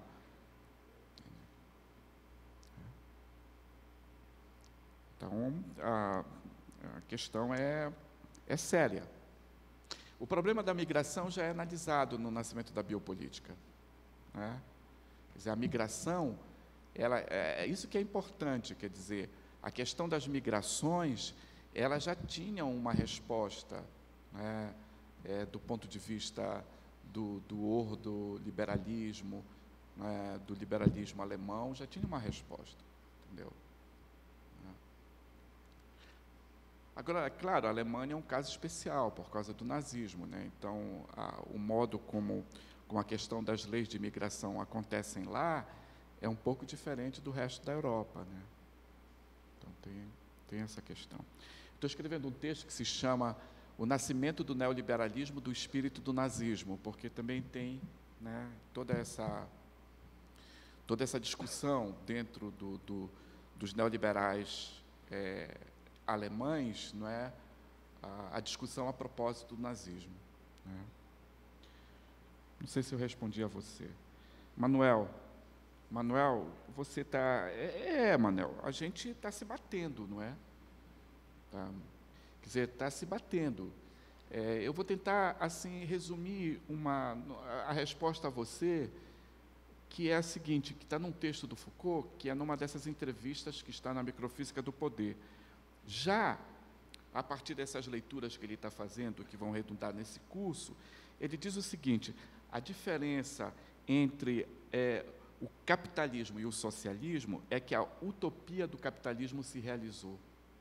Então, a, A questão é, é séria. O problema da migração já é analisado no nascimento da biopolítica, né? Quer dizer, a migração, ela, é, é isso que é importante, quer dizer, a questão das migrações, ela já tinha uma resposta, né, é, do ponto de vista do, do ordoliberalismo, né, do liberalismo alemão, já tinha uma resposta, entendeu? Agora, é claro, a Alemanha é um caso especial por causa do nazismo, né? Então, a, o modo como, como a questão das leis de imigração acontecem lá é um pouco diferente do resto da Europa, né? Então, tem, tem essa questão. Estou escrevendo um texto que se chama O Nascimento do Neoliberalismo do Espírito do Nazismo, porque também tem, né, toda essa, toda essa discussão dentro do, do, dos neoliberais é, alemães, não é, a, a discussão a propósito do nazismo, né? Não sei se eu respondi a você. Manuel, Manuel, você está... É, é, Manuel, a gente está se batendo, não é? Tá, quer dizer, está se batendo. É, eu vou tentar, assim, resumir uma, a resposta a você, que é a seguinte, que está num texto do Foucault, que é numa dessas entrevistas que está na Microfísica do Poder. Já, a partir dessas leituras que ele está fazendo, que vão redundar nesse curso, ele diz o seguinte: a diferença entre é, o capitalismo e o socialismo é que a utopia do capitalismo se realizou.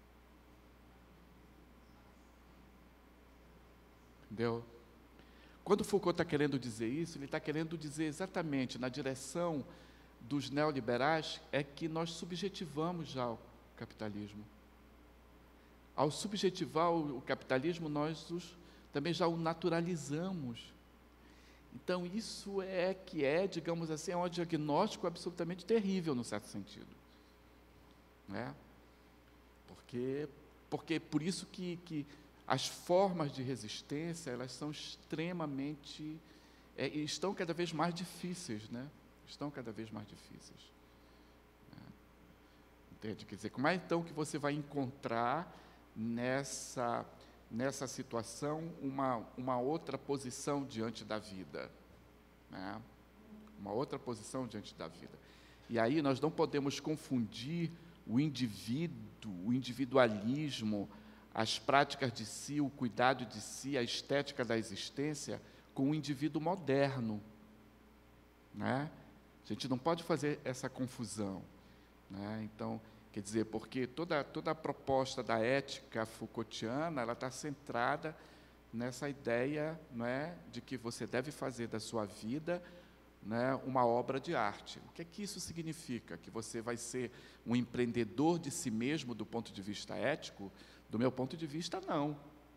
Entendeu? Quando Foucault está querendo dizer isso, ele está querendo dizer exatamente na direção dos neoliberais, é que nós subjetivamos já o capitalismo. Ao subjetivar o, o capitalismo, nós os, também já o naturalizamos. Então, isso é que é, digamos assim, é um diagnóstico absolutamente terrível, num certo sentido. Né? Porque, porque por isso que, que as formas de resistência, elas são extremamente, é, estão cada vez mais difíceis, né? Estão cada vez mais difíceis. Né? Entende? Quer dizer, como é então que você vai encontrar nessa, nessa situação uma, uma outra posição diante da vida? Né? Uma outra posição diante da vida. E aí nós não podemos confundir o indivíduo, o individualismo, as práticas de si, o cuidado de si, a estética da existência, com o indivíduo moderno. Né? A gente não pode fazer essa confusão. Né? Então, quer dizer, porque toda, toda a proposta da ética Foucaultiana, ela está centrada nessa ideia, não é, de que você deve fazer da sua vida, né, uma obra de arte. O que é que isso significa? Que você vai ser um empreendedor de si mesmo do ponto de vista ético? Do meu ponto de vista, não.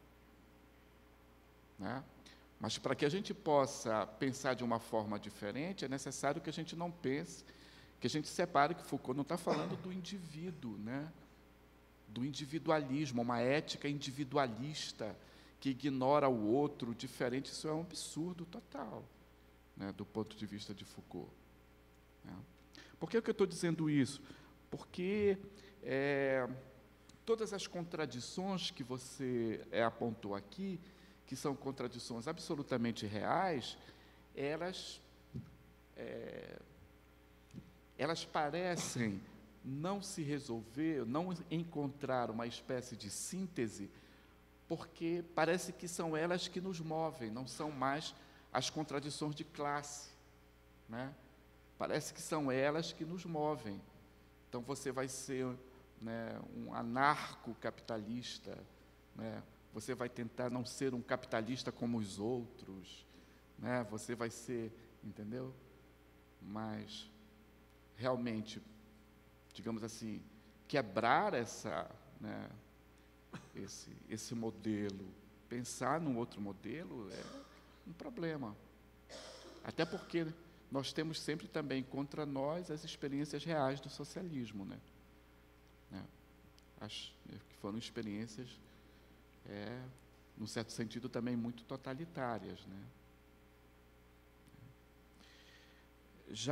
Né? Mas, para que a gente possa pensar de uma forma diferente, é necessário que a gente não pense, que a gente separe que Foucault não está falando do indivíduo, né? Do individualismo, uma ética individualista, que ignora o outro, diferente. Isso é um absurdo total, né, do ponto de vista de Foucault. Né? Por que, que eu estou dizendo isso? Porque é, todas as contradições que você é, apontou aqui, que são contradições absolutamente reais, elas, é, elas parecem não se resolver, não encontrar uma espécie de síntese, porque parece que são elas que nos movem, não são mais as contradições de classe, né? Parece que são elas que nos movem. Então, você vai ser, né, um anarcocapitalista, né? Você vai tentar não ser um capitalista como os outros, né? Você vai ser, entendeu? Mas, realmente, digamos assim, quebrar essa, né, esse, esse modelo, pensar num outro modelo é um problema. Até porque nós temos sempre também contra nós as experiências reais do socialismo, né? né? As, que foram experiências, é, num certo sentido, também muito totalitárias, né?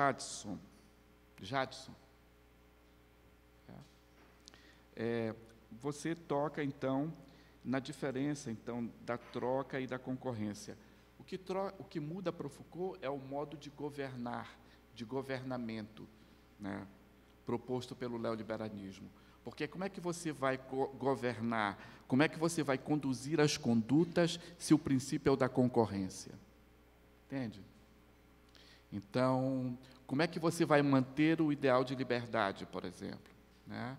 Jadson, Jadson, é, é, você toca, então, na diferença, então, da troca e da concorrência. O que, tro o que muda para o Foucault é o modo de governar, de governamento, né, proposto pelo neoliberalismo. Porque como é que você vai go governar, como é que você vai conduzir as condutas se o princípio é o da concorrência? Entende? Então, como é que você vai manter o ideal de liberdade, por exemplo, né?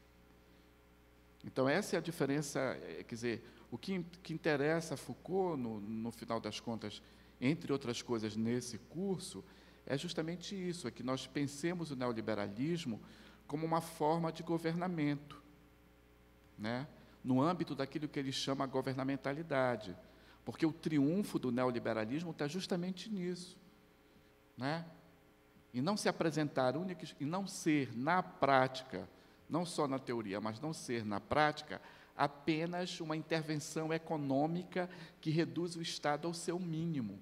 Então, essa é a diferença, é, quer dizer, o que, que interessa a Foucault, no, no final das contas, entre outras coisas, nesse curso, é justamente isso, é que nós pensemos o neoliberalismo como uma forma de governamento, né? No âmbito daquilo que ele chama governamentalidade, porque o triunfo do neoliberalismo está justamente nisso, né? E não se apresentar única, e não ser, na prática, não só na teoria, mas não ser, na prática, apenas uma intervenção econômica que reduz o Estado ao seu mínimo.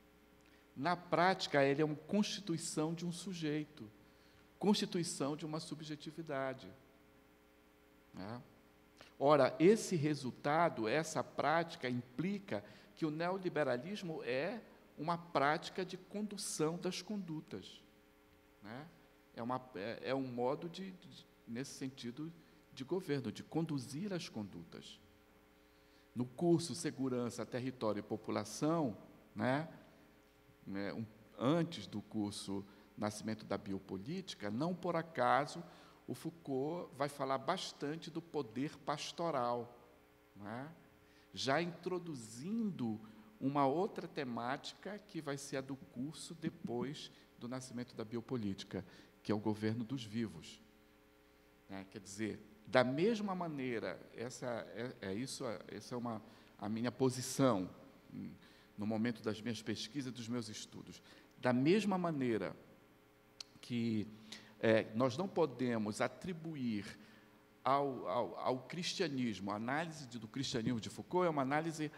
Na prática, ele é uma constituição de um sujeito, constituição de uma subjetividade, né? Ora, esse resultado, essa prática, implica que o neoliberalismo é uma prática de condução das condutas, né? É, uma, é, é um modo de, de, nesse sentido, de governo, de conduzir as condutas. No curso Segurança, Território e População, né, né, um, antes do curso Nascimento da Biopolítica, não por acaso, o Foucault vai falar bastante do poder pastoral, né, já introduzindo uma outra temática que vai ser a do curso depois do Nascimento da Biopolítica, que é o governo dos vivos. É, quer dizer, da mesma maneira, essa é, é isso, essa é uma, a minha posição no momento das minhas pesquisas, dos meus estudos. Da mesma maneira que é, nós não podemos atribuir ao, ao, ao cristianismo, a análise de, do cristianismo de Foucault é uma análise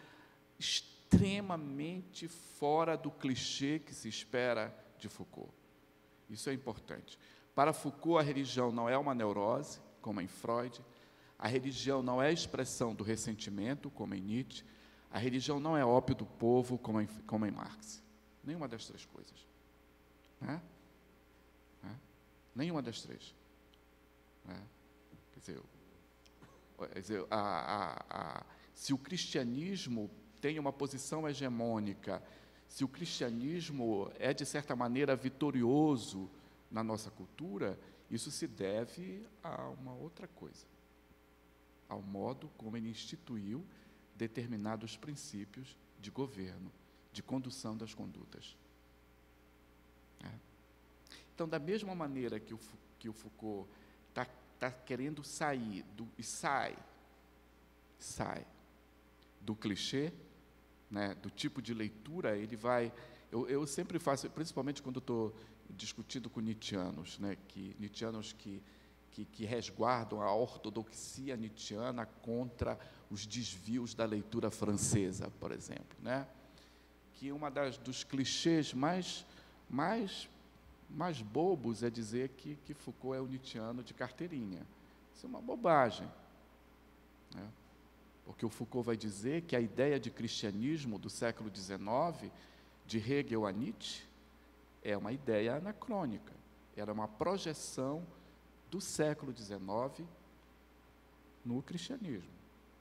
extremamente fora do clichê que se espera de Foucault. Isso é importante. Para Foucault, a religião não é uma neurose, como em Freud, a religião não é a expressão do ressentimento, como em Nietzsche, a religião não é ópio do povo, como em, como em Marx. Nenhuma das três coisas. Né? Né? Nenhuma das três. Né? Quer dizer, quer dizer a, a, a, se o cristianismo tem uma posição hegemônica, se o cristianismo é, de certa maneira, vitorioso na nossa cultura, isso se deve a uma outra coisa, ao modo como ele instituiu determinados princípios de governo, de condução das condutas. É. Então, da mesma maneira que o, que o Foucault está tá querendo sair, do, e sai, sai do clichê, né, do tipo de leitura, ele vai... Eu, eu sempre faço, principalmente quando estou discutindo com nietzschianos, né, que, nietzschianos que, que, que resguardam a ortodoxia nietzschiana contra os desvios da leitura francesa, por exemplo, né, que uma das, dos clichês mais, mais, mais bobos é dizer que, que Foucault é o nietzschiano de carteirinha. Isso é uma bobagem, né? Porque o Foucault vai dizer que a ideia de cristianismo do século dezenove, de Hegel a Nietzsche, é uma ideia anacrônica, era uma projeção do século dezenove no cristianismo.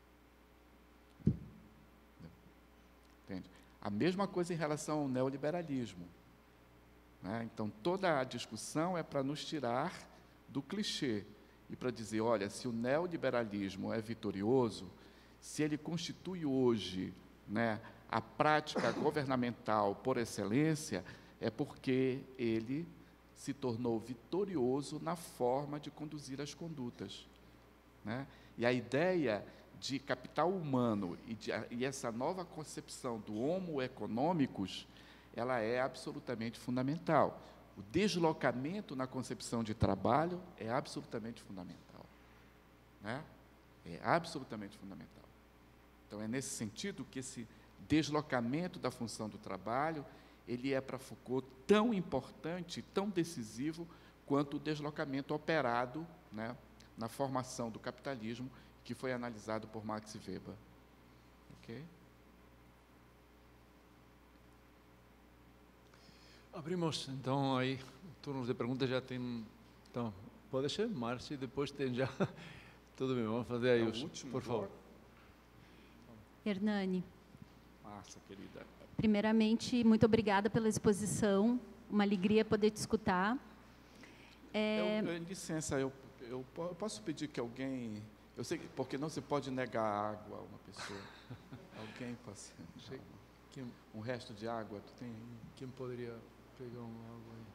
Entende? A mesma coisa em relação ao neoliberalismo, né? Então, toda a discussão é para nos tirar do clichê e para dizer, olha, se o neoliberalismo é vitorioso, se ele constitui hoje, né, a prática governamental por excelência, é porque ele se tornou vitorioso na forma de conduzir as condutas, né? E a ideia de capital humano e, de, e essa nova concepção do homo economicus, ela é absolutamente fundamental. O deslocamento na concepção de trabalho é absolutamente fundamental, né? É absolutamente fundamental. Então, é nesse sentido que esse deslocamento da função do trabalho, ele é para Foucault tão importante, tão decisivo, quanto o deslocamento operado, né, na formação do capitalismo, que foi analisado por Max Weber. Ok? Abrimos, então, aí, turnos de perguntas já tem... Então, pode ser, Márcio, depois tem já... Tudo bem, vamos fazer aí, É o os, último por favor. bloco. Hernani, Márcia, querida. primeiramente, muito obrigada pela exposição, uma alegria poder te escutar. É, Eu, eu, licença, eu, eu, po- eu posso pedir que alguém... Eu sei que, porque não se pode negar água a uma pessoa. Alguém possa... Sei. Quem, Um resto de água, tu tem aí? quem poderia pegar um algo aí?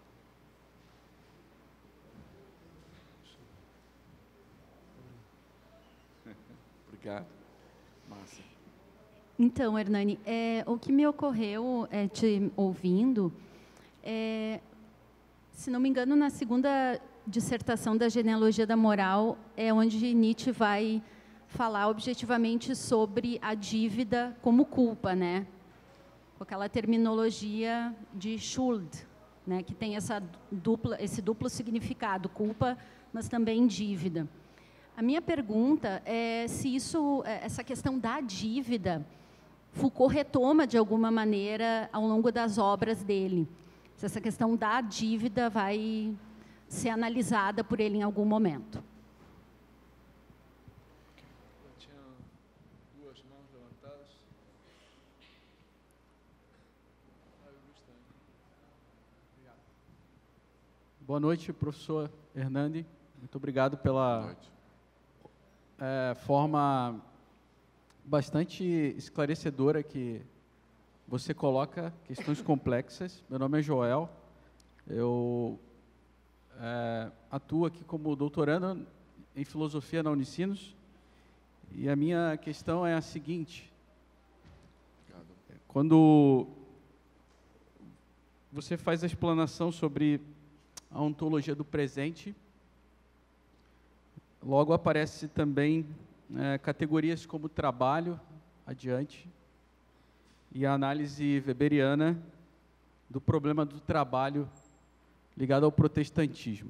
Obrigado. Márcia. Então, Hernani, é, o que me ocorreu é, te ouvindo, é, se não me engano, na segunda dissertação da genealogia da moral, é onde Nietzsche vai falar objetivamente sobre a dívida como culpa, né? Com aquela terminologia de Schuld, né? Que tem essa dupla, esse duplo significado, culpa, mas também dívida. A minha pergunta é se isso, essa questão da dívida, Foucault retoma de alguma maneira ao longo das obras dele. Se essa questão da dívida vai ser analisada por ele em algum momento. Tinha duas mãos levantadas. Ah, o Luiz está aí. Obrigado. Boa noite, professor Hernani. Muito obrigado Boa pela noite. é, forma bastante esclarecedora que você coloca questões complexas. Meu nome é Joel. Eu é, atuo aqui como doutorando em filosofia na Unicinos. E a minha questão é a seguinte. Obrigado. Quando você faz a explanação sobre a ontologia do presente, logo aparece também é, categorias como trabalho, adiante, e a análise weberiana do problema do trabalho ligado ao protestantismo.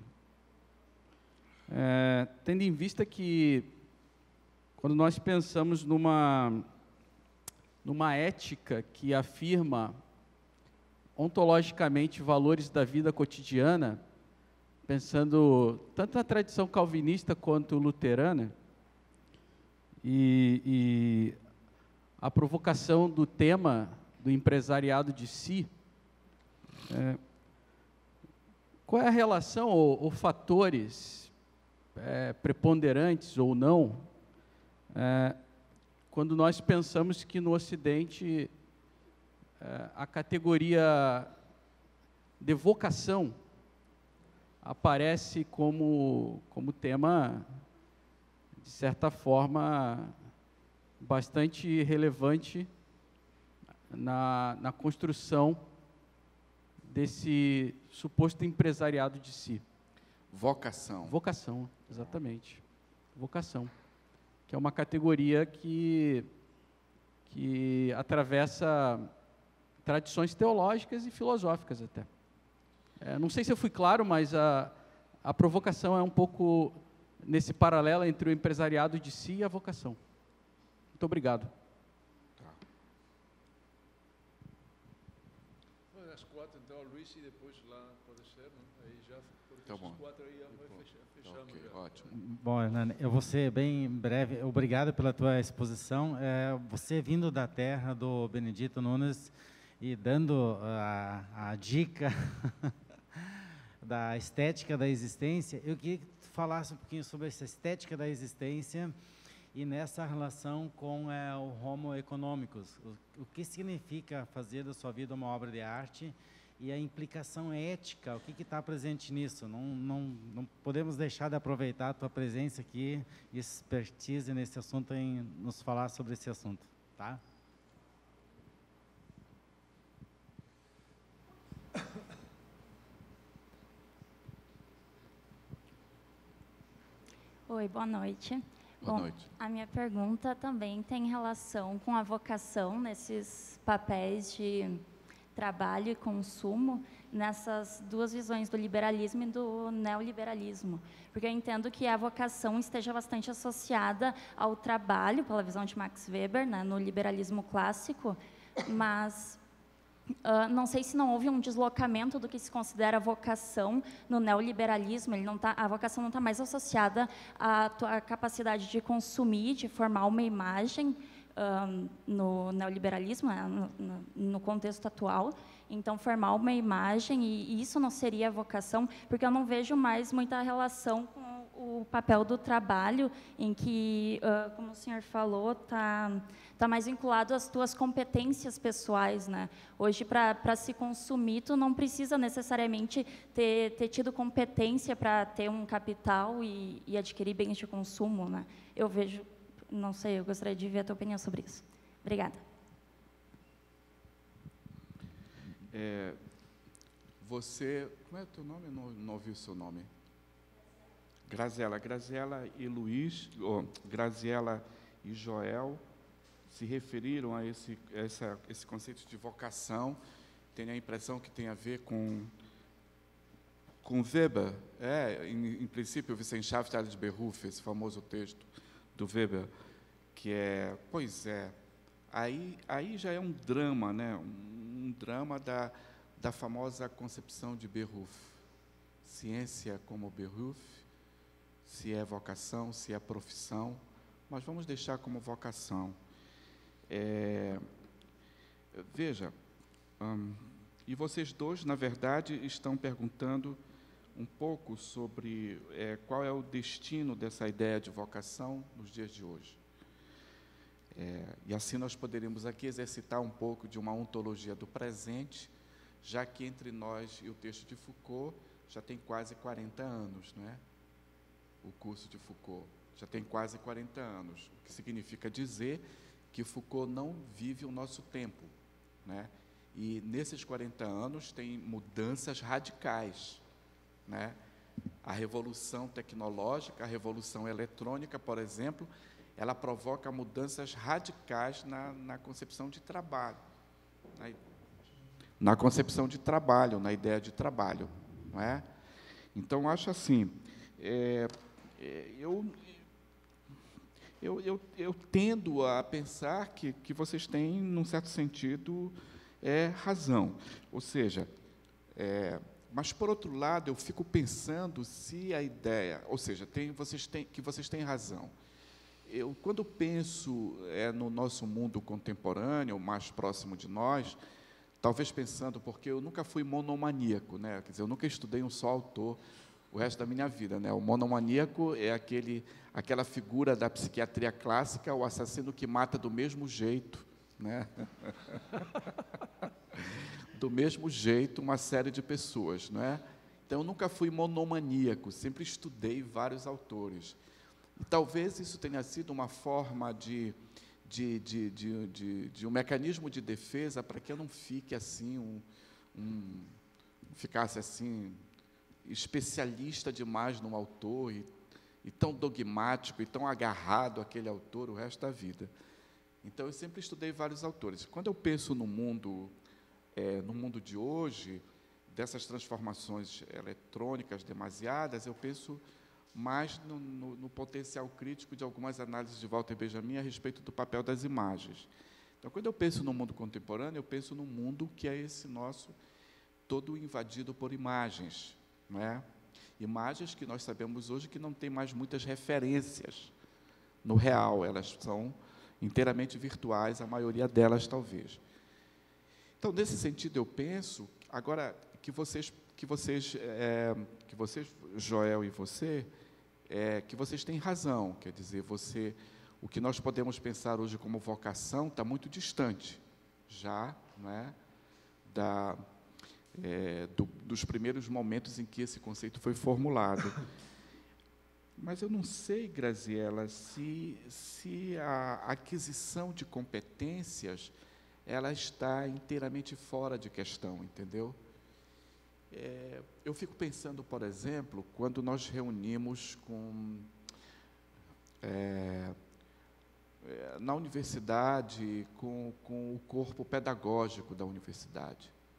É, tendo em vista que, quando nós pensamos numa, numa ética que afirma ontologicamente valores da vida cotidiana, pensando tanto na tradição calvinista quanto luterana, e, e a provocação do tema do empresariado de si, é, qual é a relação ou, ou fatores é, preponderantes ou não, é, quando nós pensamos que no Ocidente é, a categoria de vocação aparece como, como tema, de certa forma, bastante relevante na, na construção desse suposto empresariado de si. Vocação. Vocação, exatamente. Vocação, que é uma categoria que, que atravessa tradições teológicas e filosóficas até. É, não sei se eu fui claro, mas a, a provocação é um pouco nesse paralelo entre o empresariado de si e a vocação. Muito obrigado. Bueno, as quatro, então, o Luiz e depois lá pode ser, não? Aí já, porque Tá bom. os quatro aí já vai fechar, Tá, fechamos. ok, já. ótimo. Bom, Hernani, eu vou ser bem breve. Obrigado pela tua exposição. É, você vindo da terra do Benedito Nunes e dando a, a dica da estética da existência, eu queria que tu falasse um pouquinho sobre essa estética da existência e nessa relação com é, o Homo economicus. O, o que significa fazer da sua vida uma obra de arte e a implicação ética, o que está presente nisso? Não, não, não podemos deixar de aproveitar a tua presença aqui e expertise nesse assunto em nos falar sobre esse assunto, tá? Oi, boa noite. Boa Bom, noite. a minha pergunta também tem relação com a vocação nesses papéis de trabalho e consumo nessas duas visões, do liberalismo e do neoliberalismo. Porque eu entendo que a vocação esteja bastante associada ao trabalho, pela visão de Max Weber, né, no liberalismo clássico, mas uh, não sei se não houve um deslocamento do que se considera vocação no neoliberalismo. Ele não tá, a vocação não está mais associada à tua capacidade de consumir, de formar uma imagem, Um, no neoliberalismo, né, no, no, no contexto atual. Então, formar uma imagem, e, e isso não seria vocação, porque eu não vejo mais muita relação com o papel do trabalho, em que, uh, como o senhor falou, está tá mais vinculado às tuas competências pessoais, né? Hoje, para se consumir, tu não precisa necessariamente ter, ter tido competência para ter um capital e, e adquirir bens de consumo, né? Eu vejo. Não sei, eu gostaria de ver a tua opinião sobre isso. Obrigada. É, você, como é o teu nome? Eu não, não ouvi o seu nome. Graziela. Graziela e Luiz, oh, Graziela e Joel se referiram a esse, essa, esse conceito de vocação. Tenho a impressão que tem a ver com, com Weber. É, em, em princípio, Wissenschaft de Beruf, esse famoso texto do Weber, que é, pois é, aí, aí já é um drama, né? um, um drama da, da famosa concepção de Beruf. Ciência como Beruf, se é vocação, se é profissão, mas vamos deixar como vocação. É, veja, hum, e vocês dois, na verdade, estão perguntando um pouco sobre é, qual é o destino dessa ideia de vocação nos dias de hoje. É, e assim nós poderíamos aqui exercitar um pouco de uma ontologia do presente, já que entre nós e o texto de Foucault já tem quase quarenta anos, não é? O curso de Foucault já tem quase quarenta anos, o que significa dizer que Foucault não vive o nosso tempo, né? E nesses quarenta anos tem mudanças radicais, né? A revolução tecnológica, a revolução eletrônica, por exemplo, ela provoca mudanças radicais na, na concepção de trabalho, na, na concepção de trabalho, na ideia de trabalho, não é? Então, acho assim, é, é, eu, eu, eu, eu tendo a pensar que, que vocês têm, num certo sentido, é, razão, ou seja, é, mas, por outro lado, eu fico pensando se a ideia, ou seja, tem, vocês têm, que vocês têm razão. Eu, quando penso é, no nosso mundo contemporâneo, mais próximo de nós, talvez pensando, porque eu nunca fui monomaníaco, né? Quer dizer, eu nunca estudei um só autor o resto da minha vida, né? O monomaníaco é aquele, aquela figura da psiquiatria clássica, o assassino que mata do mesmo jeito, né? Do mesmo jeito uma série de pessoas, não é? Então, eu nunca fui monomaníaco, sempre estudei vários autores. E talvez isso tenha sido uma forma de, de, de, de, de, de um mecanismo de defesa para que eu não fique assim, um, um, ficasse assim, especialista demais num autor e, e tão dogmático e tão agarrado àquele autor o resto da vida. Então, eu sempre estudei vários autores. Quando eu penso no mundo, é, no mundo de hoje, dessas transformações eletrônicas demasiadas, eu penso mais no, no, no potencial crítico de algumas análises de Walter Benjamin a respeito do papel das imagens. Então, quando eu penso no mundo contemporâneo, eu penso num mundo que é esse nosso, todo invadido por imagens, não é? Imagens que nós sabemos hoje que não tem mais muitas referências no real, elas são inteiramente virtuais, a maioria delas, talvez. Então, nesse sentido, eu penso, agora, que vocês, que vocês, é, que vocês Joel e você, é, que vocês têm razão, quer dizer, você, o que nós podemos pensar hoje como vocação está muito distante, já, não é, da, é, do, dos primeiros momentos em que esse conceito foi formulado. Mas eu não sei, Graziela, se, se a aquisição de competências ela está inteiramente fora de questão, entendeu? É, eu fico pensando, por exemplo, quando nós reunimos com, é, na universidade, com, com o corpo pedagógico da universidade,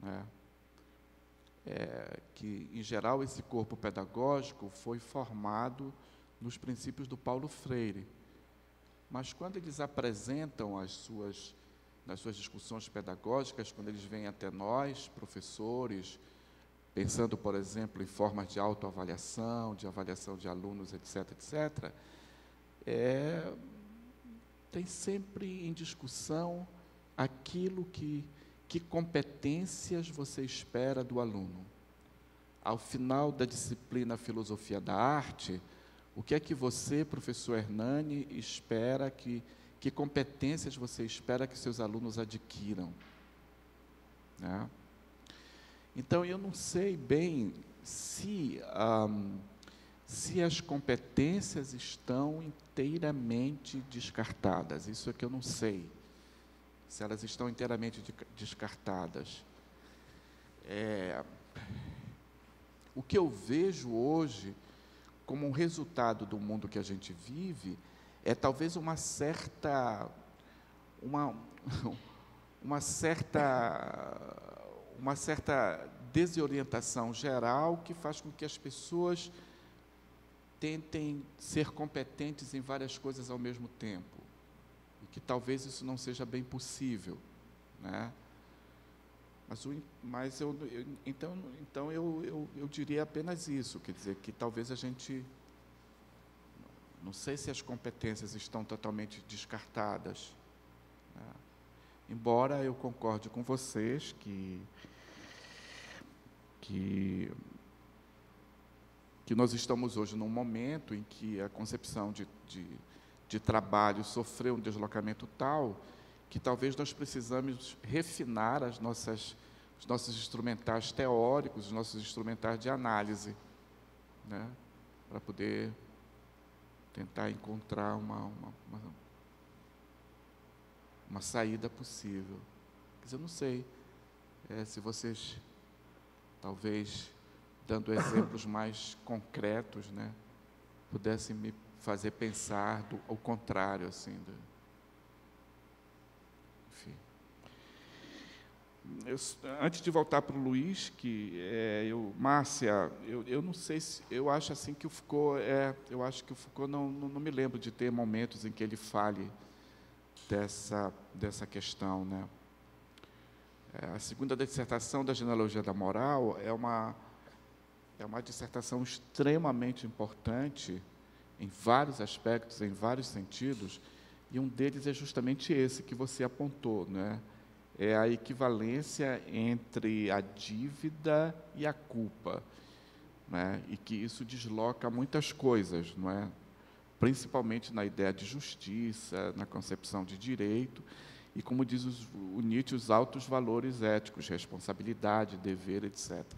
né? É, que, em geral, esse corpo pedagógico foi formado nos princípios do Paulo Freire. Mas, quando eles apresentam as suas, nas suas discussões pedagógicas, quando eles vêm até nós, professores, pensando, por exemplo, em formas de autoavaliação, de avaliação de alunos, etc, etcétera, é, tem sempre em discussão aquilo que, que competências você espera do aluno. Ao final da disciplina Filosofia da Arte, o que é que você, professor Hernani, espera, que, que competências você espera que seus alunos adquiram? Né? Então, eu não sei bem se, um, se as competências estão inteiramente descartadas. Isso é que eu não sei, se elas estão inteiramente de, descartadas. É, o que eu vejo hoje, como um resultado do mundo que a gente vive, é talvez uma certa, uma, uma certa, uma certa desorientação geral que faz com que as pessoas tentem ser competentes em várias coisas ao mesmo tempo, e que talvez isso não seja bem possível, né? Mas, o, mas eu, eu, então, então eu, eu, eu diria apenas isso, quer dizer, que talvez a gente, não sei se as competências estão totalmente descartadas, né? Embora eu concorde com vocês que, que, que nós estamos hoje num momento em que a concepção de, de, de trabalho sofreu um deslocamento tal que talvez nós precisamos refinar as nossas, os nossos instrumentais teóricos, os nossos instrumentais de análise, né, para poder tentar encontrar uma, uma, uma, uma saída possível. Mas eu não sei é, se vocês, talvez, dando exemplos mais concretos, né, pudessem me fazer pensar do, ao contrário, assim, do, Eu, antes de voltar para o Luiz, que é, eu, Márcia, eu, eu não sei se, eu acho assim que o Foucault, é, eu acho que o Foucault não, não, não me lembro de ter momentos em que ele fale dessa, dessa questão, né? É, a segunda dissertação da genealogia da moral é uma, é uma dissertação extremamente importante em vários aspectos, em vários sentidos, e um deles é justamente esse que você apontou, né? É a equivalência entre a dívida e a culpa, né? E que isso desloca muitas coisas, não é? Principalmente na ideia de justiça, na concepção de direito, e, como diz os, o Nietzsche, os altos valores éticos, responsabilidade, dever, etcétera.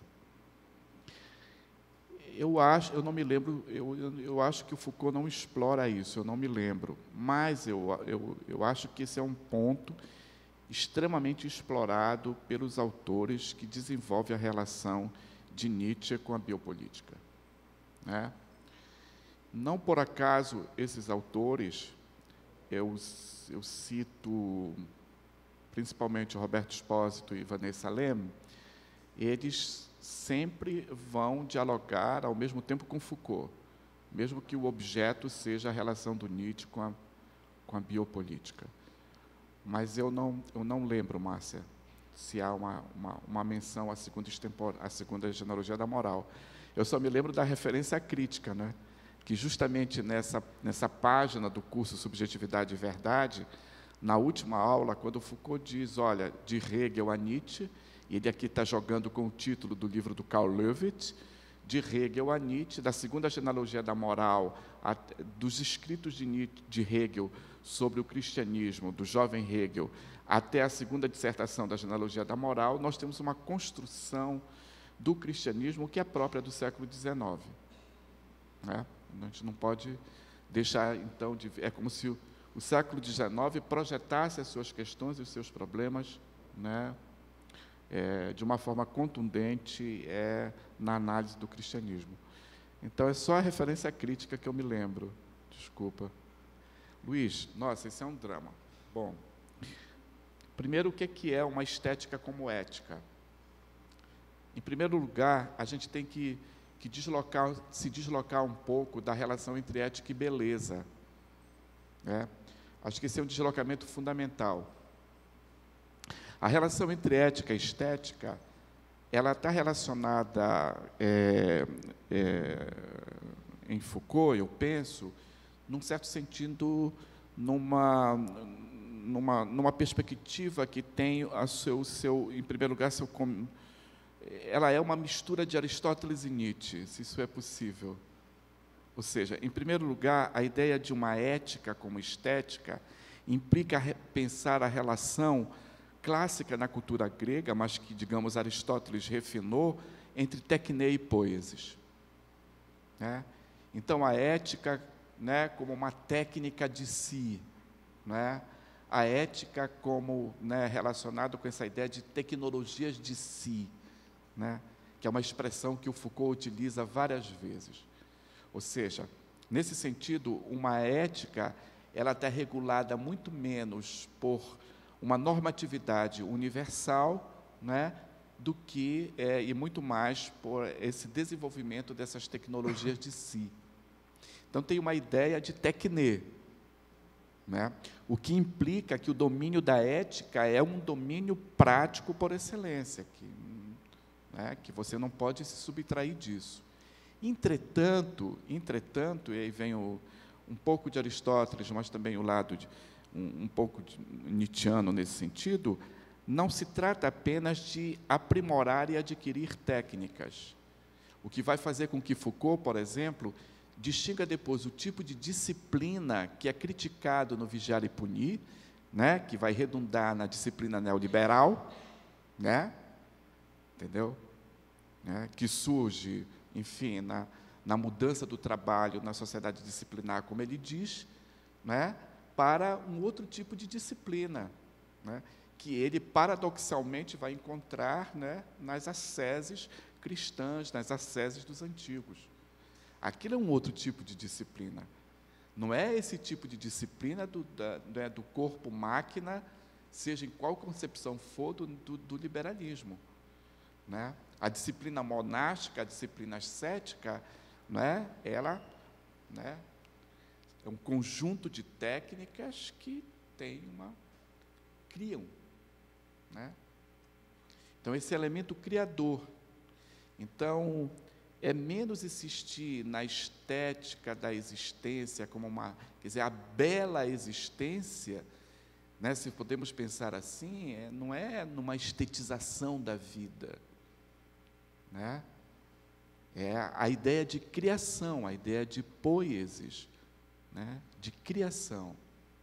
Eu acho, eu não me lembro, eu, eu, eu acho que o Foucault não explora isso, eu não me lembro, mas eu, eu, eu acho que esse é um ponto extremamente explorado pelos autores que desenvolvem a relação de Nietzsche com a biopolítica, né? Não por acaso esses autores, eu, eu cito principalmente Roberto Espósito e Vanessa Lem, eles sempre vão dialogar ao mesmo tempo com Foucault, mesmo que o objeto seja a relação do Nietzsche com a, com a biopolítica. Mas eu não, eu não lembro, Márcia, se há uma, uma, uma menção à segunda, extempor, à segunda genealogia da moral. Eu só me lembro da referência crítica, né? Que justamente nessa, nessa página do curso Subjetividade e Verdade, na última aula, quando Foucault diz, olha, de Hegel a Nietzsche, e ele aqui está jogando com o título do livro do Karl Löwitz, de Hegel a Nietzsche, da segunda genealogia da moral, a, dos escritos de, Nietzsche, de Hegel sobre o cristianismo, do jovem Hegel, até a segunda dissertação da genealogia da moral, nós temos uma construção do cristianismo que é própria do século dezenove. Né? A gente não pode deixar, então, de, é como se o, o século dezenove projetasse as suas questões e os seus problemas, né, é, de uma forma contundente é, na análise do cristianismo. Então, é só a referência crítica que eu me lembro. Desculpa. Luiz, nossa, isso é um drama. Bom, primeiro, o que é uma estética como ética? Em primeiro lugar, a gente tem que, que deslocar, se deslocar um pouco da relação entre ética e beleza. Né? Acho que esse é um deslocamento fundamental. A relação entre ética e estética, ela está relacionada, é, é, em Foucault, eu penso, num certo sentido, numa, numa, numa perspectiva que tem a seu, seu, em primeiro lugar, seu, ela é uma mistura de Aristóteles e Nietzsche, se isso é possível. Ou seja, em primeiro lugar, a ideia de uma ética como estética implica pensar a relação clássica na cultura grega, mas que, digamos, Aristóteles refinou, entre tecne e poiesis. Né? Então, a ética, né, como uma técnica de si, né? A ética como, né, relacionada com essa ideia de tecnologias de si, né? Que é uma expressão que o Foucault utiliza várias vezes. Ou seja, nesse sentido, uma ética ela está regulada muito menos por uma normatividade universal, né, do que, é, e muito mais por esse desenvolvimento dessas tecnologias de si. Então, tem uma ideia de tecne, né, o que implica que o domínio da ética é um domínio prático por excelência, que, né, que você não pode se subtrair disso. Entretanto, entretanto, e aí vem o, um pouco de Aristóteles, mas também o lado de, um, um pouco de nietzschiano nesse sentido, não se trata apenas de aprimorar e adquirir técnicas. O que vai fazer com que Foucault, por exemplo, distinga depois o tipo de disciplina que é criticado no Vigiar e Punir, né, que vai redundar na disciplina neoliberal, né, entendeu? Né, que surge, enfim, na, na mudança do trabalho na sociedade disciplinar, como ele diz, né, para um outro tipo de disciplina, né, que ele, paradoxalmente, vai encontrar, né, nas asceses cristãs, nas asceses dos antigos. Aquilo é um outro tipo de disciplina. Não é esse tipo de disciplina do, da, né, do corpo-máquina, seja em qual concepção for do, do, do liberalismo. Né? A disciplina monástica, a disciplina ascética, né, ela, né, é um conjunto de técnicas que tem uma, criam. Né? Então, esse elemento criador. Então, é menos insistir na estética da existência como uma, quer dizer, a bela existência, né, se podemos pensar assim, é, não é numa estetização da vida, né? É a ideia de criação, a ideia de poiesis, né, de criação.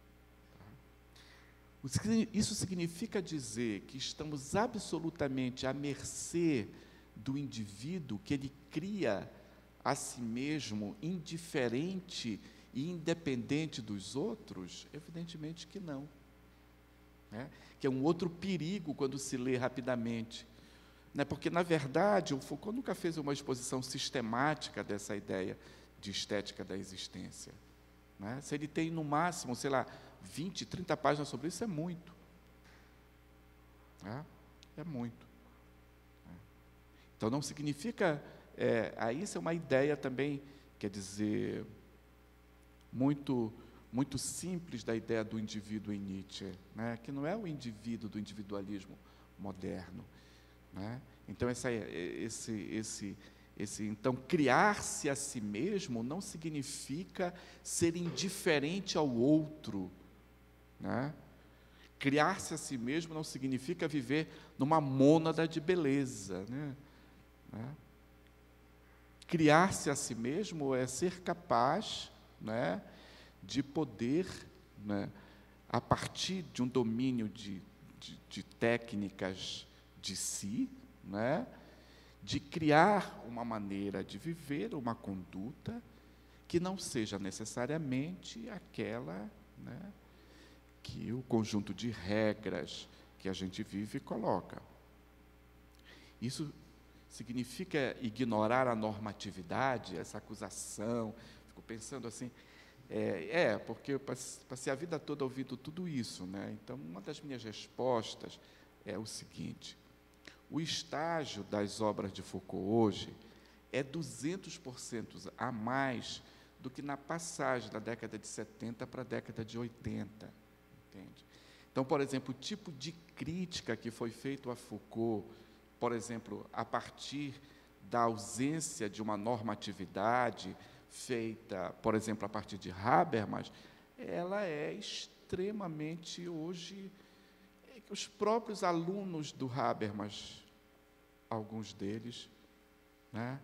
Isso significa dizer que estamos absolutamente à mercê do indivíduo, que ele cria a si mesmo indiferente e independente dos outros? Evidentemente que não. Né? Que é um outro perigo quando se lê rapidamente. Né? Porque, na verdade, o Foucault nunca fez uma exposição sistemática dessa ideia de estética da existência. Né? Se ele tem, no máximo, sei lá, vinte, trinta páginas sobre isso, é muito. Né? É muito. Então, não significa... É, aí isso é uma ideia também, quer dizer, muito, muito simples da ideia do indivíduo em Nietzsche, né? Que não é o indivíduo do individualismo moderno. Né? Então, essa, esse, esse, esse, então, criar-se a si mesmo não significa ser indiferente ao outro. Né? Criar-se a si mesmo não significa viver numa mônada de beleza. Né? Né? Criar-se a si mesmo é ser capaz, né, de poder, né, a partir de um domínio de, de, de técnicas de si, né, de criar uma maneira de viver, uma conduta que não seja necessariamente aquela, né, que o conjunto de regras que a gente vive coloca. Isso significa ignorar a normatividade, essa acusação. Fico pensando assim, é, é porque eu passei a vida toda ouvindo tudo isso, né? Então, uma das minhas respostas é o seguinte: O estágio das obras de Foucault hoje é duzentos por cento a mais do que na passagem da década de setenta para a década de oitenta. Entende? Então, por exemplo, o tipo de crítica que foi feito a Foucault, por exemplo, a partir da ausência de uma normatividade feita, por exemplo, a partir de Habermas, ela é extremamente, hoje, os próprios alunos do Habermas, alguns deles, né,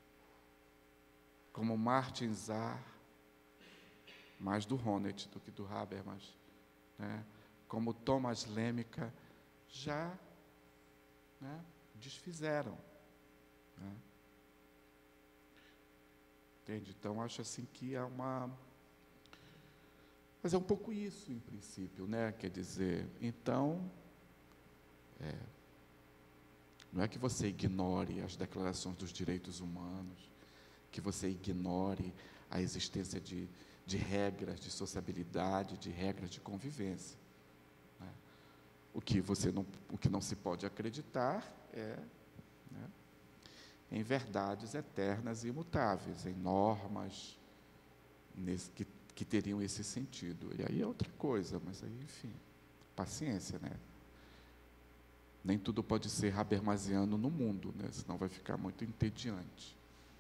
como Martin Zarr, mais do Honneth do que do Habermas, né, como Thomas Lemke, já, né, desfizeram. Né? Entende? Então, acho assim que é uma... Mas é um pouco isso, em princípio, né? Quer dizer, então, é, não é que você ignore as declarações dos direitos humanos, que você ignore a existência de, de regras de sociabilidade, de regras de convivência. Né? O que você não, o que não se pode acreditar é, né, em verdades eternas e imutáveis, em normas nesse, que, que teriam esse sentido. E aí é outra coisa, mas aí, enfim, paciência, né? Nem tudo pode ser habermasiano no mundo, né? Senão vai ficar muito entediante.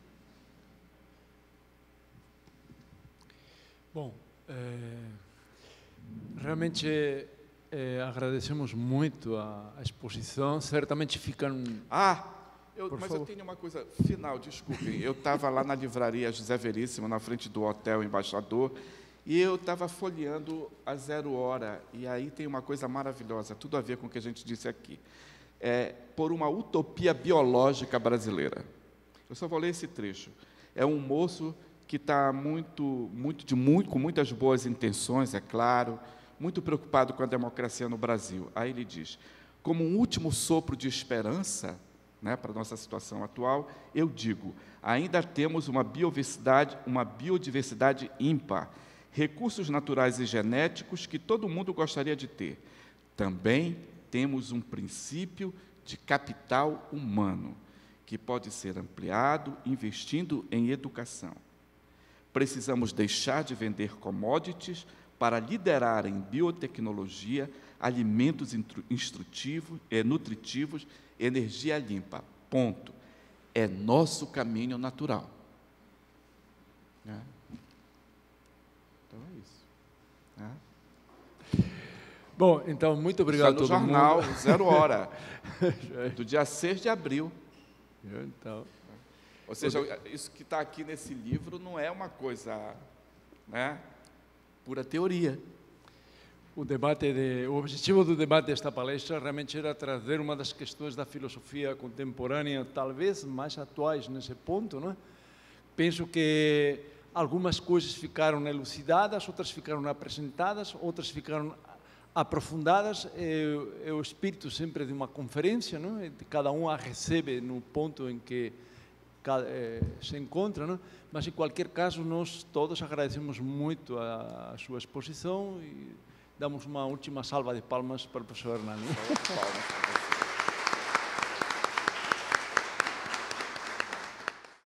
Bom, é, realmente é, agradecemos muito a, a exposição. Certamente ficam... Ah, eu, Por mas favor. eu tenho uma coisa final, desculpem. Eu estava lá na livraria José Veríssimo, na frente do Hotel Embaixador, e eu estava folheando a Zero Hora, e aí tem uma coisa maravilhosa, tudo a ver com o que a gente disse aqui. É, por uma utopia biológica brasileira. Eu só vou ler esse trecho. É um moço que está muito, muito, de muito, com muitas boas intenções, é claro, muito preocupado com a democracia no Brasil. Aí ele diz, como um último sopro de esperança, né, para a nossa situação atual, eu digo, ainda temos uma biodiversidade, uma biodiversidade ímpar, recursos naturais e genéticos que todo mundo gostaria de ter. Também temos um princípio de capital humano, que pode ser ampliado investindo em educação. Precisamos deixar de vender commodities para liderar em biotecnologia, alimentos instrutivos, eh, nutritivos, energia limpa. Ponto. É nosso caminho natural. Né? Então é isso. Né? Bom, então, muito obrigado a todo mundo. Está no jornal, mundo. Zero Hora, do dia seis de abril. Então... Ou seja, isso que está aqui nesse livro não é uma coisa, né, pura teoria. O debate de, o objetivo do debate desta palestra realmente era trazer uma das questões da filosofia contemporânea, talvez mais atuais nesse ponto, não é? Penso que algumas coisas ficaram elucidadas, outras ficaram apresentadas, outras ficaram aprofundadas. É, é o espírito sempre de uma conferência, não é? Cada um a recebe no ponto em que se encontra, não? Mas, em qualquer caso, nós todos agradecemos muito a, a sua exposição e damos uma última salva de palmas para o professor Hernani.